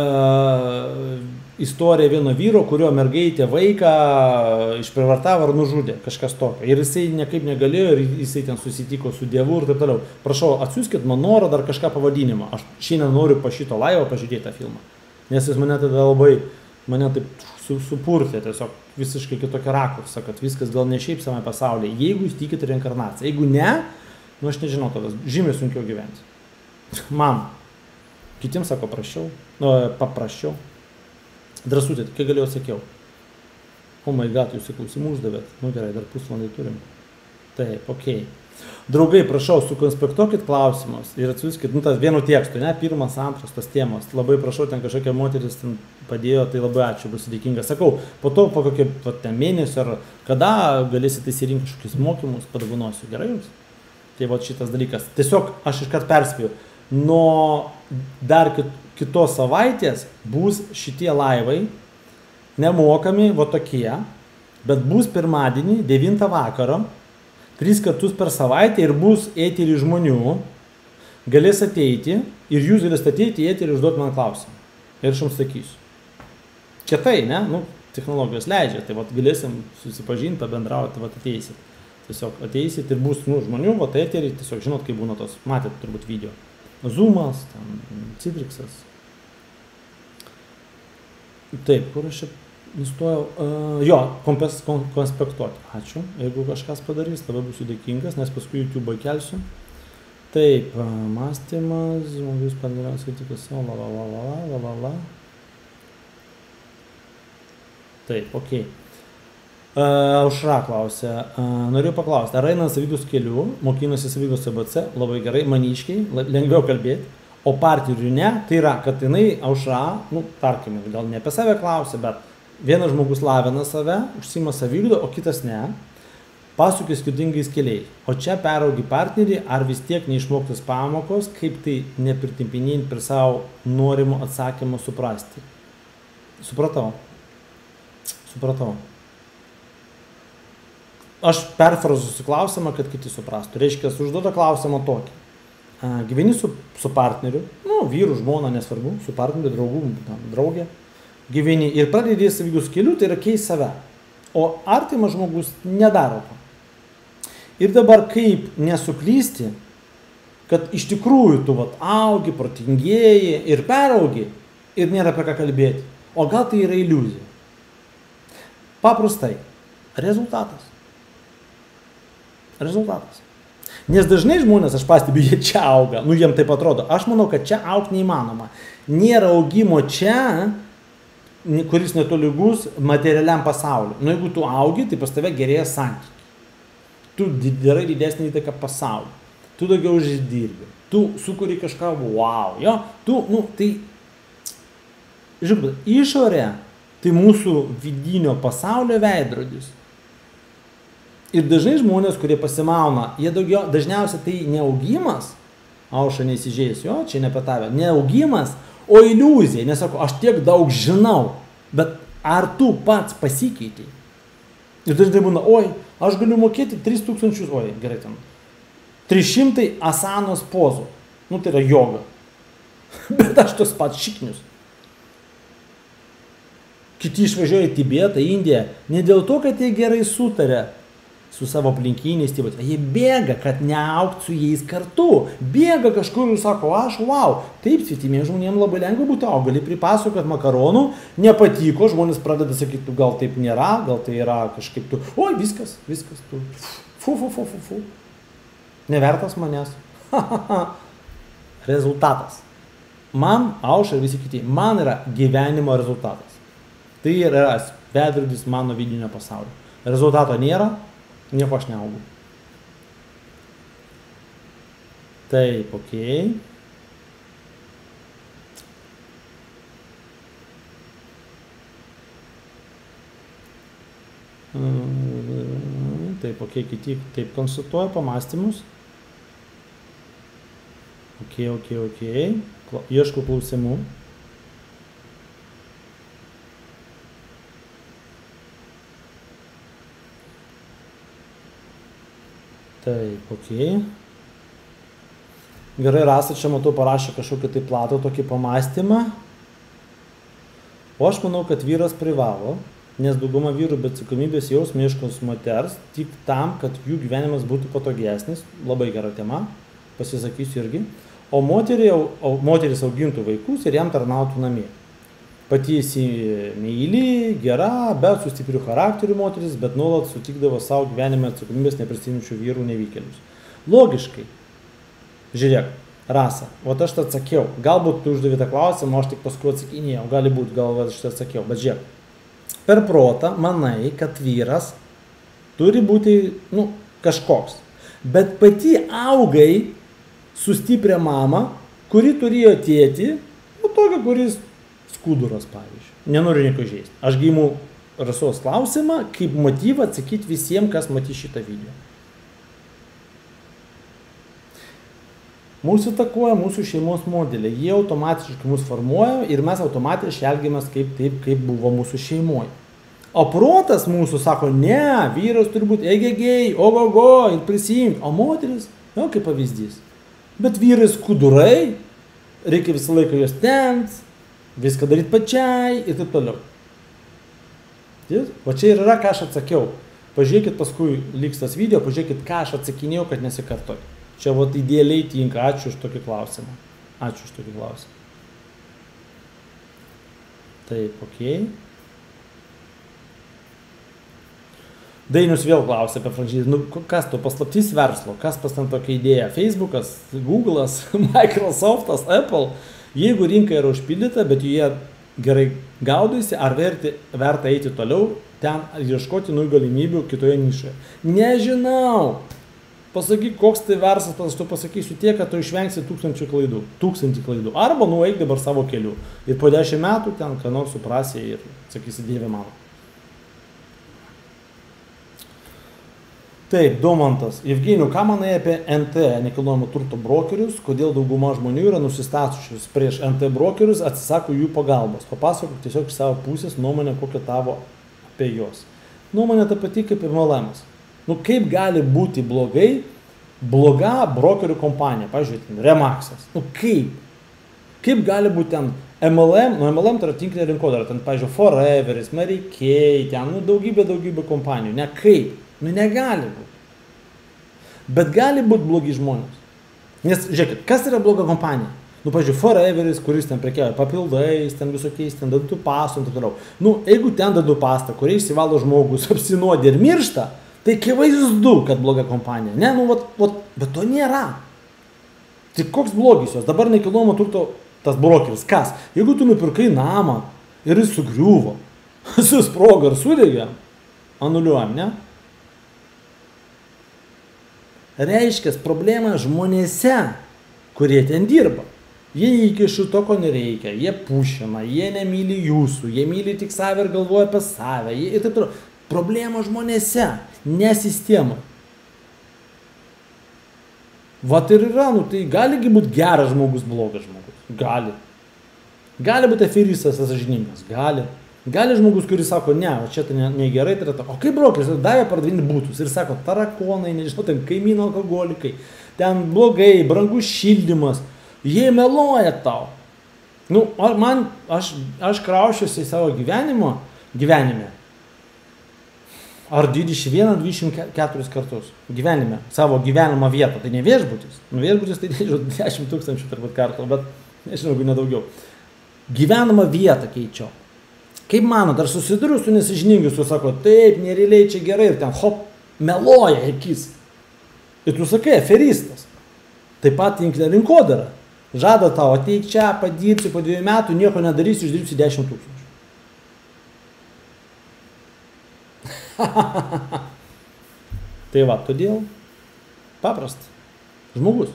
istorija vieno vyro, kurio mergaitė vaiką išprievartavo ar nužudė, kažkas tokio. Ir jisai niekaip negalėjo ir jisai ten susitiko su Dievu ir taip toliau. Prašau, atsiųskit man norą dar kažką pavadinimą. Aš šiandien noriu pa šito laivo pažiūrėti tą filmą. Nes jis mane taip supurtė, tiesiog visiškai kitokią rakursą, kad viskas gal ne šiaip savame pasaulyje. Jeigu jūs tikite reinkarnaciją, jeigu ne, aš nežinau, tada žymiai sunkiau gyventi. Man. Kitiems sako paprasčiau. Drąsutė, kai galėjau sakiau. O my god, jūs klausimų uždavėt. Gerai, dar pusvalandį turim. Taip, okei. Draugai, prašau, sukonspektuokit klausimus ir atsiųskit, tas vienu tekstu, ne, 1, 2, tos temos. Labai prašau, ten kažkokia moteris ten padėjo, tai labai ačiū, bus dėkinga. Sakau, po to, po kokio mėnesio ar kada galėsite įsirinkti kažkokius mokymus, padovanosiu. Gerai jums? Tai va šitas dalykas. Tiesiog aš iškart perspėjau. Nuo dar kitos savaitės bus šitie laivai nemokami, va tokie, bet bus pirmadienį 9 vakaro, 3 kartus per savaitę ir bus eterį žmonių, galės ateiti ir jūs galės ateiti į eterį ir užduoti man klausimą. Ir aš jums sakysiu. Kietai, ne? Technologijos leidžia, tai vat galėsim susipažinti, pabendrauti, vat ateisit. Tiesiog ateisit ir bus žmonių, vat eterį, tiesiog žinot, kaip būna tos, matėt turbūt video. Zoomas, Citrixas. Taip, kur aš čia nustojau? Konspektuoti. Ačiū. Jeigu kažkas padarys, labai būsiu dėkingas, nes paskui YouTube kelsiu. Taip, mąstymas, žmogus padarės skaitykas savo, la. Taip, okei. Aušra klausė, noriu paklausti, ar eina savygus keliu, mokinasi savygus ABC, labai gerai, maniškiai, lengviau kalbėti, o partijų ne, tai yra, kad jinai Aušra, tarkime, gal ne apie save klausė, bet vienas žmogus lavina save, užsima savygudą, o kitas ne. pasuki skirtingais keliais. O čia peraugi partnerį, ar vis tiek neišmoktas pamokos, kaip tai nepritempinėjant per savo norimų atsakymą suprasti. Supratau. Aš perfrazuosiu klausimą, kad kiti suprastų. Reiškia, užduoda klausimą tokį. Gyveni su partneriu, vyru, žmona, nesvarbu, su partneriu, draugė. Gyveni ir pradedi savygus keliu, tai yra keis save. O artimas žmogus nedaro to. Ir dabar kaip nesuklysti, kad iš tikrųjų tu augi, protingėji ir peraugi ir nėra apie ką kalbėti. O gal tai yra iliuzija? Paprastai. Rezultatas. Nes dažnai žmonės, aš pastebiu, jie čia auga. Jiem taip atrodo. Aš manau, kad čia augti neįmanoma. Nėra augimo čia, kuris netolygus materialiam pasauliu. Jeigu tu augi, tai pas tave gerėja santykiai. Tu darai didesnį įtaką pasauliu. Tu daugiau uždirbi. Tu sukuri kažką, wow. Jo? Tai, žiūrėk, išorė, tai mūsų vidinio pasaulio veidrodis. Ir dažnai žmonės, kurie pasimauna, jie dažniausiai tai ne augimas, Aušra neįsižeis, jo, čia ne apie tave, ne augimas, o iliuzija. Nesako, aš tiek daug žinau, bet ar tu pats pasikeitei? Ir dažnai būna, aš galiu mokėti 3000, gerai ten, 300 asanos pozų. Tai yra joga. Bet aš tos pats šiknius. Kiti išvažiuoja į Tibetą, Indiją, ne dėl to, kad jie gerai sutarė su savo aplinkiniais tėvais. Jie bėga, kad neaugt su jais kartu. Bėga kažkur ir sako, taip, svetimiem žmonėms labai lengva būti, gali pripasakot makaronų, nepatiko, žmonės pradeda sakyti, gal taip nėra, gal tai yra kažkaip tu, viskas, tu, fu. Nevertas manęs. Rezultatas. Man, Aušra ir visi kiti, man yra gyvenimo rezultatas. Tai yra veidrodis mano vidinio pasaulio. Rezultato nėra, nieko aš neaugu. Taip, okei. Taip, okei, kiti taip konsultuoja pamąstymus. Okei. Ieškau klausimų. Taip, okei. Gerai, Rasa, čia matau parašė kažkokį tai platų tokį pamąstymą. O aš manau, kad vyras privalo, nes dauguma vyrų be atsakomybės jausmų ieško moters tik tam, kad jų gyvenimas būtų patogesnis. Labai gera tema, pasisakysiu irgi. O moteris augintų vaikus ir jam tarnautų namie. Pati įsimyli, gera, bet su stipriu charakteriu moteris, bet nuolat sutikdavo savo gyvenime atsakomybės neprisiimančių vyrų nevykėlius. Logiškai. Žiūrėk, Rasa, aš tą atsakiau. Galbūt tu uždavė tą klausimą, aš tik paskui atsakinėjau. Gali būti, gal aš tą atsakiau. Bet žiūrėk, per protą manai, kad vyras turi būti, kažkoks. Bet pati augai su stipria mama, kuri turėjo tėtį, tokio, kuris skuduras, pavyzdžiui. Nenoriu nieko žaisti. Aš gimu Rasos klausimą, kaip motyvą atsakyti visiems, kas matys šitą video. Mūsų įtakoja mūsų šeimos modelį. Jie automatiškai mus formuoja ir mes automatiškai elgiamės taip, kaip buvo mūsų šeimoje. O protas mūsų sako, ne, vyras turi būti egegei, ogogo ir prisijimti. O moteris, kaip pavyzdys. Bet vyrai skudurai, reikia visą laiką jos tens, viską daryti pačiai ir taip toliau. O čia ir yra, ką aš atsakiau. Pažiūrėkit, paskui liks tas video, pažiūrėkit, ką aš atsakinėjau, kad nesikartoj. Čia idealiai tinka. Ačiū už tokį klausimą. Taip, okei. Dainius vėl klausė apie franšizę. Kas to paslaptys verslo? Kas pas ten tokia idėja? Facebookas, Google'as, Microsoft'as, Apple. Jeigu rinka yra užpildyta, bet jie gerai gaudosi, ar verta eiti toliau, ten ieškoti naujų galimybių kitoje nišoje. Nežinau. Pasakyk, koks tai verslas, aš tu pasakysiu tiek, kad tu išvengsi 1000 klaidų. 1000 klaidų. Arba nueik dabar savo keliu. Ir po 10 metų ten, ką nors suprasi ir sakysi, Dieve mano. Taip, Domantas. Evgenijau, ką manai apie NT, nekilnojamo turto brokerius, kodėl dauguma žmonių yra nusistačiusius prieš NT brokerius, atsisako jų pagalbos? Papasakok tiesiog iš savo pusės nuomonę, kokia tavo apie juos. Nuomonė ta pati kaip MLM-as. Nu, kaip gali būti bloga brokerių kompanija, pavyzdžiui, Remaxas. Nu, kaip? Kaip gali būti ten MLM, nu MLM tai yra tinklinė rinkodara, ten, pavyzdžiui, Foreveris, Mary Kay, ten, nu, daugybė kompanijų. Ne kaip? Nu, negali būti. Bet gali būti blogi žmonės. Nes, žiūrėkit, kas yra bloga kompanija? Nu, pavyzdžiui, Foreveris, kuris ten prekiauja papildais, ten visokiais, ten dantų pastų ir taip toliau. Nu, jeigu ten dantų pasta, kuriai įsivalo žmogus, apsinuodė ir miršta, tai akivaizdu, kad bloga kompanija. Ne, nu, bet to nėra. Tai koks blogis jos? Dabar nekilnojamo turto tas brokeris. Kas? Jeigu tu nupirkai namą ir jis sugriuvo, susprogo ir sudegė, anuliuojam, ne? Reiškia, problema žmonėse, kurie ten dirba. Jie įkiša to, ko nereikia, jie pušina, jie nemyli jūsų, jie myli tik save ir galvoja apie save. Ir taip toliau. Problema žmonėse, ne sistemai. Vat ir yra, nu tai galigi būti geras žmogus, blogas žmogus. Gali. Gali būti aferistas, sąžiningas. Gali. Gali žmogus, kuris sako, ne, čia tai negerai, tai yra, o kaip brokeris, davė pardavinti būtus ir sako, tarakonai, nežinau, ten kaimynų alkoholikai, ten blogai, brangus šildymas, jie meluoja tau. Nu, aš kraušiuosi į savo gyvenime, ar 21-24 kartus gyvenime, savo gyvenimo vietą, tai ne viešbutis, nu viešbutis tai 10 000 turbūt kartų, bet nežinau, nedaugiau. Gyvenamą vietą keičiau. Kaip manot, ar susiduriu su nesižiningiu, sako, taip, nerealiai čia gerai ir ten, hop, meluoja akis. Ir tu sakai, aferistas. Taip pat tinklinė rinkodara. Žada tau, ateik čia, padirbsi po 2 metų, nieko nedarysi, uždirbsi 10 000. Tai va, todėl paprasta. Žmogus.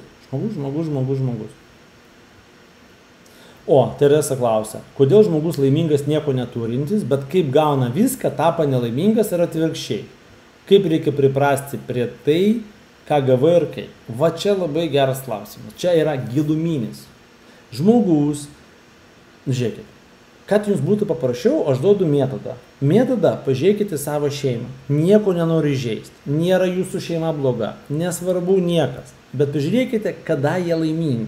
O, Teresa klausia, kodėl žmogus laimingas nieko neturintis, bet kaip gauna viską, tapa nelaimingas ir atvirkščiai. Kaip reikia priprasti prie tai, ką gavai ir kaip. Va čia labai geras klausimas. Čia yra giluminis. Žmogus, žiūrėkit, kad jums būtų paprasčiau, aš duodu metodą. Metodą pažiūrėkite savo šeimą. Nieko nenori žeisti. Nėra jūsų šeima bloga. Nesvarbu niekas. Bet pažiūrėkite, kada jie laimingi.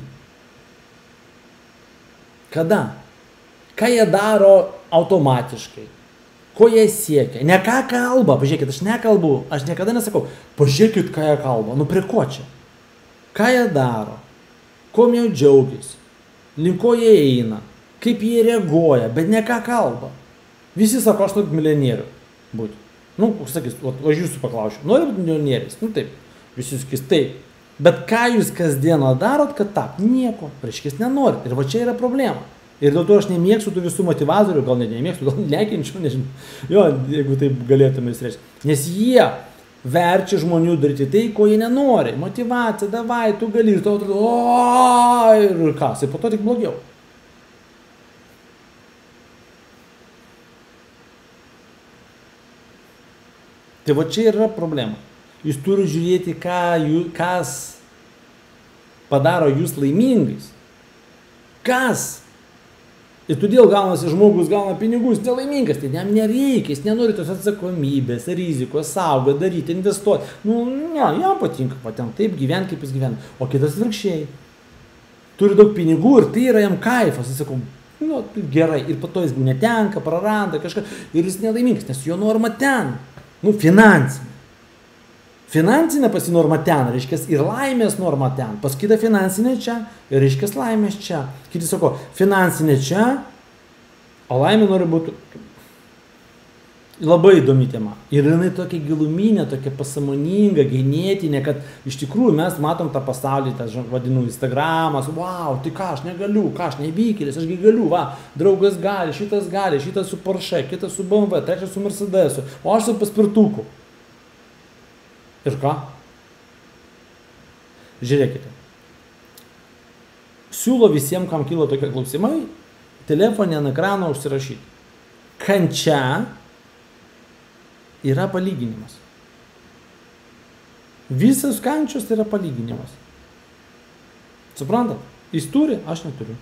Kada? Ką jie daro automatiškai? Ko jie siekia? Ne ką kalba, pažiūrėkit, aš nekalbu, aš niekada nesakau, pažiūrėkit, ką jie kalba, nu prie ko čia? Ką jie daro? Kom jau džiaugiasi? Link ko jie eina? Kaip jie reaguoja, bet ne ką kalba. Visi sako, aš noriu milijonierių būti. Nu, sakys, aš jūsų paklausiu, noriu būti milijonieriais? Nu taip, visi sakys, taip. Bet ką jūs kasdieną darot, kad tap? Nieko, reiškia, nenorit. Ir va čia yra problema. Ir dėl to aš nemėgstu tų visų motivatorių, gal net nemėgstu, gal lekinčių, nežinau. Jo, jeigu taip galėtume įsreikšti. Nes jie verčia žmonių daryti tai, ko jie nenori. Motivacija, davai, tu gali, ir to atrodo, o, ir ką, tai po to tik blogiau. Tai va čia yra problema. Jūs turite žiūrėti, kas padaro jūs laimingais. Kas? Ir todėl gaunasi žmogus, gauna pinigus, nelaimingas, tai jam nereikia, jis nenori tos atsakomybės, rizikos, saugo, daryti, investuoti. Nu, ne, jam patinka, ten taip gyventi, kaip jis gyvena. O kitas virkščiai. Turi daug pinigų ir tai yra jam kaifas. Jis sako, nu, gerai, ir po to jis netenka, praranda kažką, ir jis nelaimingas, nes jo norma ten, nu, finansinė. Finansinė pas jį norma ten, reiškia, ir laimės norma ten. Pas kitą finansinė čia, ir reiškia, laimės čia. Kiti sako, finansinė čia, o laimė nori būti labai įdomi tema. Ir jinai tokia giluminė, tokia pasąmoninga, genetinė, kad iš tikrųjų mes matom tą pasaulį, tą vadinu Instagramas, wow, tai ką aš negaliu, ką aš nevykėlis, ašgi galiu, va, draugas gali, šitas su Porsche, kitas su BMW, trečias su Mercedesu, o aš su paspirtuku. Ir ką? Žiūrėkite. Siūlo visiems, kam kilo tokie klausimai, telefonė ant ekrano užsirašyti. Kančia yra palyginimas. Visas kančios tai yra palyginimas. Suprantat? Jis turi, aš neturiu.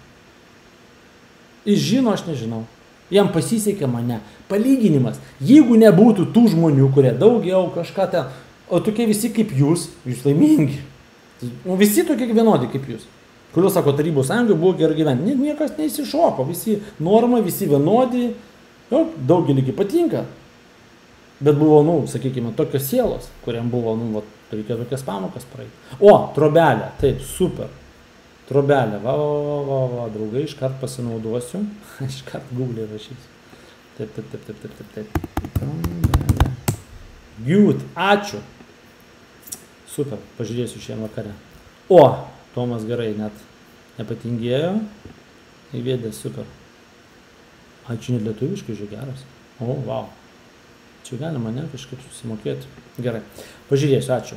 Jis žino, aš nežinau. Jam pasisekė mane. Palyginimas. Jeigu nebūtų tų žmonių, kurie daugiau kažką ten, o tokie visi kaip jūs laimingi. Visi tokie vienodi kaip jūs. Kuriuos, sako, Tarybų sąjungoje buvo gerai gyventi. Niekas neįsišoko. Visi norma, visi vienodi. Jo, daugelį patinka. Bet buvo, sakykime, tokios sielos, kuriam buvo, reikia tokias pamokas praeiti. O, trobelė. Taip, super. Trobelė. Va, draugai, iškart pasinaudosiu. Iškart Google rašysiu. Taip. Trobelė. Good. Ačiū. Super. Pažiūrėsiu šiandien vakare. O, Tomas gerai, net nepatingėjo. Įvedė, super. Ačiū, net lietuviškai, žiūrėk, geras. O, wow. Čia galima, ne, kažkaip susimokėti. Gerai. Pažiūrėsiu, ačiū.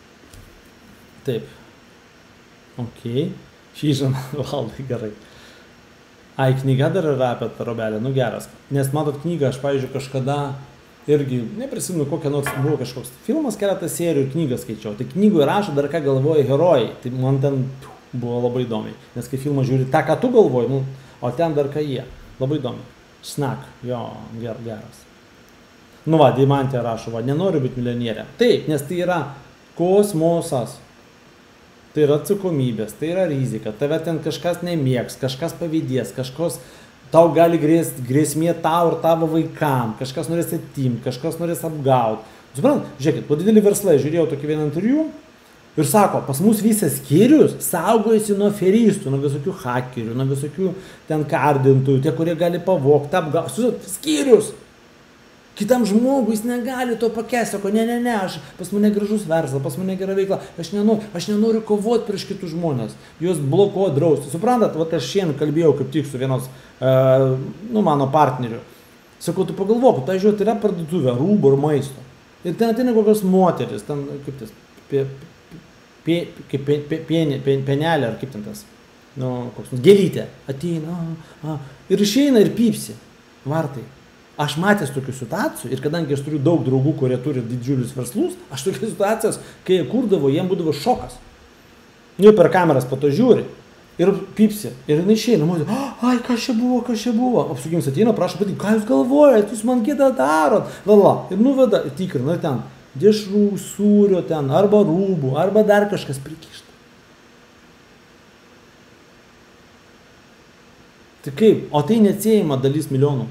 Taip. Ok. Šyžan, valdai, gerai. Ai, knyga dar yra apie trobelę, geras. Nes matot knygą, aš, pavyzdžiui, kažkada irgi, neprisimenu, kokia nors buvo kažkoks filmas, keletą serijų knygą skaičiau. Tai knygoje rašo dar ką galvoja herojai. Tai man ten buvo labai įdomiai. Nes kai filmą žiūri tą, ką tu galvoji, o ten dar ką jie. Labai įdomiai. Snack, jo, geras. Deimantė rašo, nenoriu būti milijonierė. Taip, nes tai yra kosmosas. Tai yra atsakomybės, tai yra rizika. Tave ten kažkas nemėgs, kažkas pavydės, kažkas tau gali grėsmė tau ir tavo vaikam, kažkas norės atimti, kažkas norės apgauti. Suprantat, žiūrėkit, po didelį verslą žiūrėjau tokį vieną interviu ir sako, pas mus visas skyrius saugojasi nuo aferistų, nuo visokių hakerių, nuo visokių ten kardintojų, tie, kurie gali pavogti, apgauti. Skyrius! Kitam žmogui jis negali to pakęsti, sako, ne, pas mane gražus verslas, pas mane gera veikla, aš nenoriu kovoti prieš kitus žmonės, juos blokuoti, drausti. Suprantat, aš šiandien kalbėjau kaip tik su vienos, mano partneriu. Sakau, tu pagalvok, tai žiūrėt, yra parduotuvė, rūbų ir maisto. Ir ten ateina kokios moteris, ten kaip tas, penelė ar kaip ten tas, gėlytė, ateina, ir išeina ir pypsi, vartai. Aš matęs tokių situacijų ir kadangi aš turiu daug draugų, kurie turi didžiulius verslus, aš tokias situacijas, kai jie kurdavo, jiems būdavo šokas. Jau per kameras po to žiūri ir pypsi. Ir jinai išeina, matė, ai, kas čia buvo. Apsauginis ateina, prašo patį, ką jūs galvojate, jūs man gėdą darot. Ir nuveda, tikrina ten, dešrų, sūrio ten, arba rūbų, arba dar kažkas prikišta. Tai kaip, o tai neatsiejama dalis milijonų.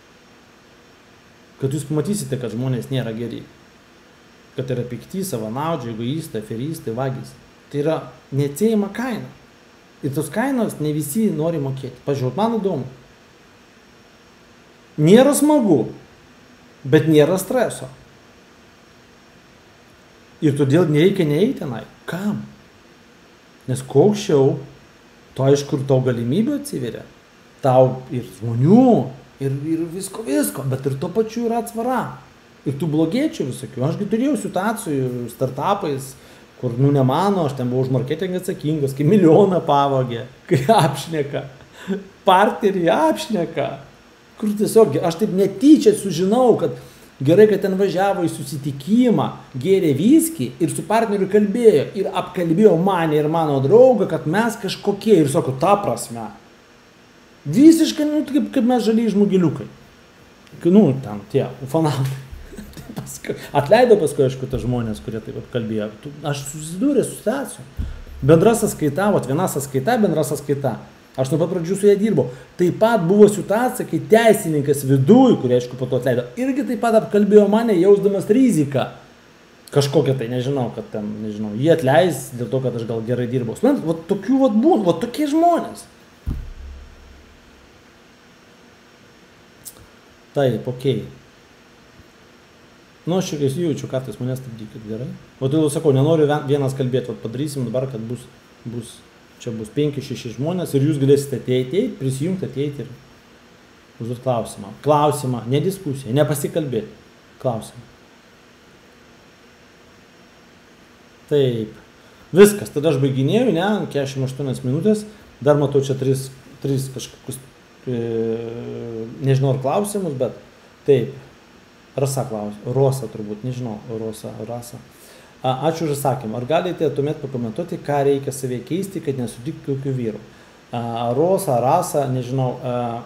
Kad jūs pamatysite, kad žmonės nėra geri. Kad yra pikti, savanaudžiai, egoistai, aferistai, vagys. Tai yra neatsiejama kaina. Ir tos kainos ne visi nori mokėti. Pažiūrėjau, man įdomu. Nėra smagu, bet nėra streso. Ir todėl nereikia neiti tenai. Kam? Nes kuo aukščiau, to aišku ir tau galimybė atsiveria. Tau ir žmonių, ir visko, bet ir to pačiu yra atsvara. Ir tų blogiečių visokių. Ašgi turėjau situacijų startupais, kur, nemano, aš ten buvau už marketingą atsakingas, kai milijoną pavogė, kai apšneka, partnerį apšneka. Kur tiesiog, aš taip netyčia sužinau, kad gerai, kad ten važiavo į susitikimą, gėrė viskį ir su partneriu kalbėjo. Ir apkalbėjo mane ir mano draugą, kad mes kažkokie. Ir sako, ta prasme. Visiškai, kaip mes žaliai žmogeliukai. Ten tie ufonautai. Atleido paskui, aišku, tas žmonės, kurie taip kalbėjo. Aš susidūrė su situacijų. Bendra sąskaita, viena sąskaita, bendra sąskaita. Aš nuo pat pradžių su ją dirbau. Taip pat buvo situacija, kai teisininkas viduj, kurie, aišku, po to atleido, irgi taip pat apkalbėjo mane, jausdamas riziką. Kažkokią tai, nežinau, kad ten, jie atleis dėl to, kad aš gal gerai dirbau. Vat tokių būna, tokie žmonės. Taip, okei. Aš čia jaučiu, kartais mane stabdykit, gerai. O tai sakau, nenoriu vienas kalbėti, padarysim dabar, kad čia bus 5-6 žmonės ir jūs galėsite ateiti, prisijungti, ateiti ir užduoti klausimą. Klausimą, ne diskusiją, ne pasikalbėti. Klausimą. Taip. Viskas, tada aš baiginėjau, 48 minutės, dar matau čia 3 kažkokius, nežinau ar klausimus, bet taip. Rasa klausė, Rosa turbūt, nežinau, Rasa. Ačiū už atsakymą. Ar galite tuomet pakomentuoti, ką reikia savai keisti, kad nesutiktų tokių vyrų? Rosa, Rasa, nežinau.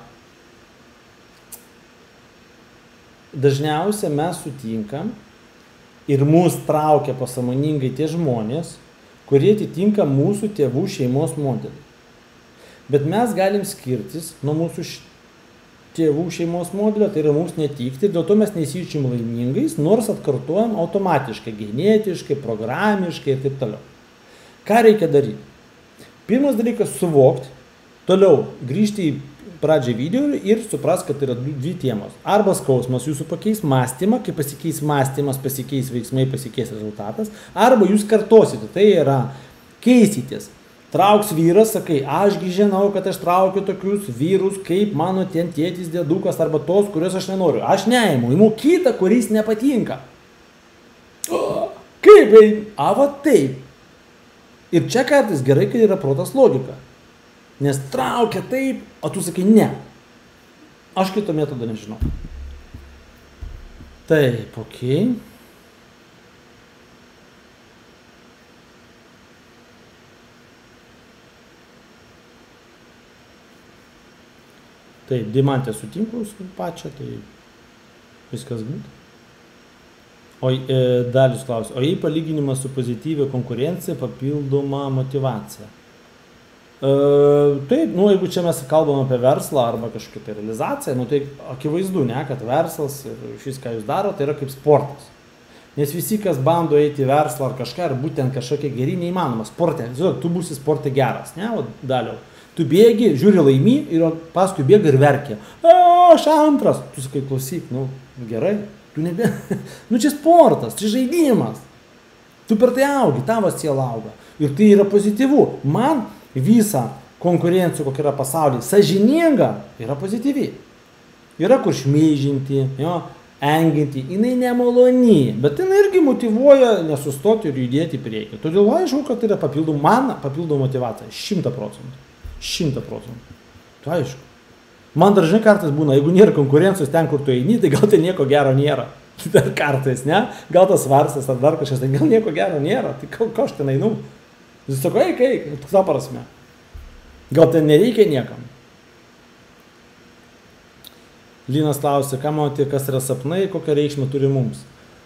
Dažniausiai mes sutinkam ir mus traukia pasąmoningai tie žmonės, kurie atitinka mūsų tėvų šeimos modelį. Bet mes galim skirtis nuo mūsų tėvų šeimos modelio, tai yra mums netikti, ir dėl to mes nesijaučiam laimingais, nors atkartojam automatiškai, genetiškai, programiškai ir taip toliau. Ką reikia daryti? Pirmas dalykas - suvokti, toliau grįžti į pradžią video ir supras, kad yra dvi temos. Arba skausmas jūsų pakeis mąstymą, kai pasikeis mąstymas, pasikeis veiksmai, pasikeis rezultatas, arba jūs kartosite, tai yra keisitės. Trauks vyras, sakai, ašgi žinau, kad aš traukiu tokius vyrus, kaip mano ten tėtis, dėdukas, arba tos, kuriuos aš nenoriu. Aš neimu, imu kitą, kuris nepatinka. Kaip, va taip. Ir čia kartais gerai, kai yra protas logika. Nes traukia taip, o tu sakai, ne. Aš kito metodo nežinau. Taip, okei. Taip, Dimantė sutinku su pačia, tai viskas būtų. O Dalius klausia, o jei palyginimas su pozityvia konkurencija, papildoma motivacija? Taip, jeigu čia mes kalbam apie verslą arba kažkokią tai realizaciją, tai akivaizdu, ne, kad verslas ir šis, ką jūs daro, tai yra kaip sportas. Nes visi, kas bando eiti į verslą ar kažką, ar būtent kažkokie geri, neįmanoma. Sporte, tu būsi sporte geras, ne, o Daliau. Tu bėgi, žiūri laimi ir paskui bėga ir verkia. Aš antras. Tu sakai, klausyk, gerai, tu nebe. Čia sportas, čia žaidimas. Tu per tai augi, tavo siela auga. Ir tai yra pozityvu. Man visa konkurencija, kokia yra pasaulyje, sąžininga, yra pozityvi. Yra kur šmeižinti, enginti, jinai nemaloni, bet jinai irgi motyvuoja nesustoti ir judėti į priekį. Todėl aišku, kad tai yra papildoma motyvacija. 100%. 100%. Tu aišku. Man dar žinai kartais būna, jeigu nėra konkurencijos ten, kur tu eini, tai gal tai nieko gero nėra. Dar kartais, ne? Gal tas varsas ar dar kažkas, tai gal nieko gero nėra. Tai ko aš ten einu? Jis sako, eik, tą prasme. Gal ten nereikia niekam. Linas klausia, ką manote, kas yra sapnai, kokią reikšmę turi mums.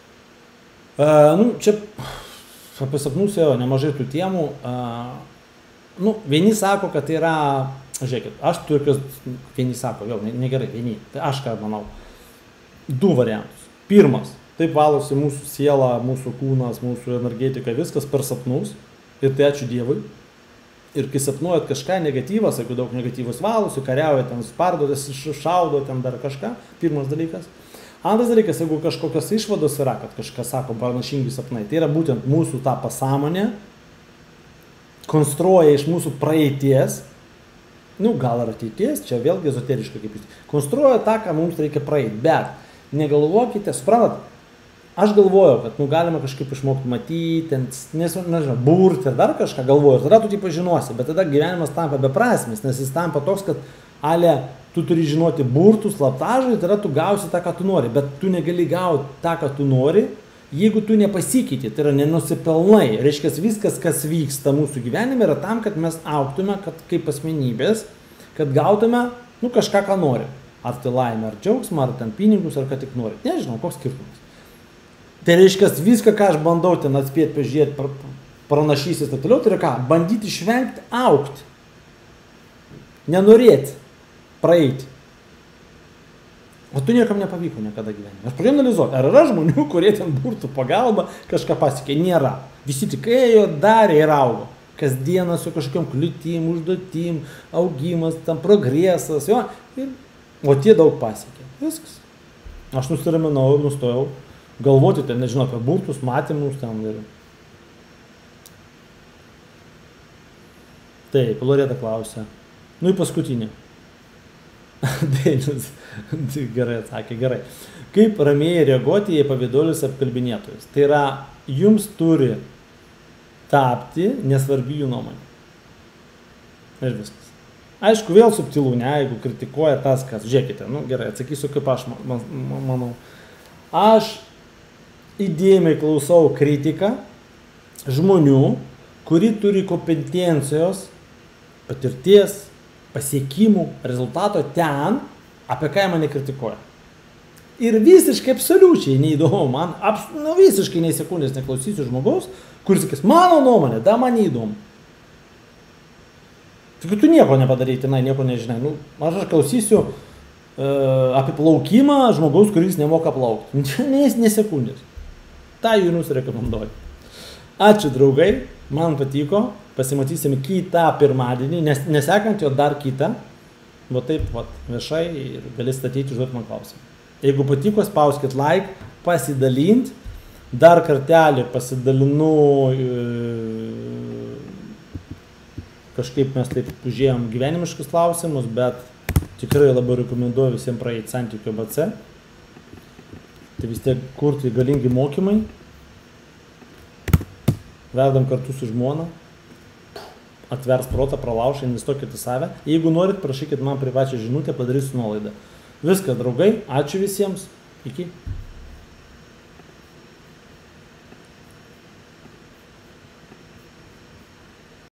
Čia apie sapnus jau nemažai tų temų. Vieni sako, kad tai yra, žiūrėkit, aš turiu, vieni sako, vėl negerai, vieni, tai aš ką manau, 2 variantus. Pirmas, taip valosi mūsų siela, mūsų kūnas, mūsų energetika, viskas per sapnus ir tai ačiū Dievui. Ir kai sapnuojat kažką negatyvas, jeigu daug negatyvus valosi, kariauja, ten spardotės, šaudo, ten dar kažką, pirmas dalykas. Antras dalykas, jeigu kažkokios išvados yra, kad kažkas sako pranašingi sapnai, tai yra būtent mūsų tą pasąmonę, konstruoja iš mūsų praeities, gal ir ateities, čia vėlgi ezoteriškai kaip jūs, konstruoja tą, ką mums reikia praeiti, bet negalvokite, suprantat, aš galvojau, kad galima kažkaip išmokti matyti, nežinau, burti ir dar kažką galvoju, ir tada tu tai pažinosi, bet tada gyvenimas tampa beprasmis, nes jis tampa toks, kad tu turi žinoti burtus, slaptažodį, tada tu gausi tą, ką tu nori, bet tu negali gauti tą, ką tu nori, jeigu tu nepasikeiti, tai yra nenusipelnai. Reiškia, viskas, kas vyksta mūsų gyvenime, yra tam, kad mes augtume, kad kaip asmenybės, kad gautume, kažką, ką nori. Ar tai laimė, ar džiaugsmą, ar ten pinigus, ar ką tik nori. Nežinau, koks skirtumas. Tai reiškia, viską, ką aš bandau ten atspėti, pažiūrėti, pranašysis ir toliau, tai yra ką? Bandyti išvengti, augti. Nenorėti, praeiti. O tu niekam nepavyko niekada gyvenime. Aš pradėjau analizuoti, ar yra žmonių, kurie ten burtų pagalba kažką pasiekė. Nėra. Visi tik ėjo, darė ir augo. Kasdieną su kažkokiam kliūtim, užduotim, augimas, tam progresas. O tie daug pasiekė. Viskas. Aš nusiraminau ir nustojau galvoti, ten, nežinau, apie burtus, matymus ten ir... Taip, Loreta klausia. Į paskutinį. Deinis gerai atsakė, gerai. Kaip ramiai reaguoti, jei pavyduolis apkalbinėtojas? Tai yra, jums turi tapti nesvarbi jų nuomonė. Ir viskas. Aišku, vėl subtilų, ne, jeigu kritikuoja tas, kas, žiūrėkite, gerai, atsakysiu, kaip aš manau. Aš įdėmiai klausau kritiką žmonių, kuri turi kompetencijos, patirties, pasiekimų, rezultato ten, apie ką mane kritikuoja. Ir visiškai absoliučiai neįdomu, man visiškai nei sekundės neklausysiu žmogaus, kuris sakys, mano nuomonė, da man neįdomu. Tik tu nieko nepadarai, nieko nežinai. Aš klausysiu apie plaukimą žmogaus, kuris nemoka plaukti. Ne sekundės. Ta jums rekomenduoju. Ačiū draugai, man patiko, pasimatysime kitą pirmadienį, nesekant jo dar kitą, va taip, viešai ir galėsite ateiti užduoti man klausimą. Jeigu patiko, spauskit like, pasidalint, dar kartelį pasidalinu, kažkaip mes taip užėjom gyvenimiškus klausimus, bet tikrai labai rekomenduoju visiems praeiti Santykio ABC. Tai vis tiek kurti galingi mokymai. Vedam kartu su žmona. Atvers protą, pralauš, investuokit į save. Jeigu norit, prašykit man privačią žinutę, padarysiu nuolaidą. Viskas, draugai. Ačiū visiems. Iki.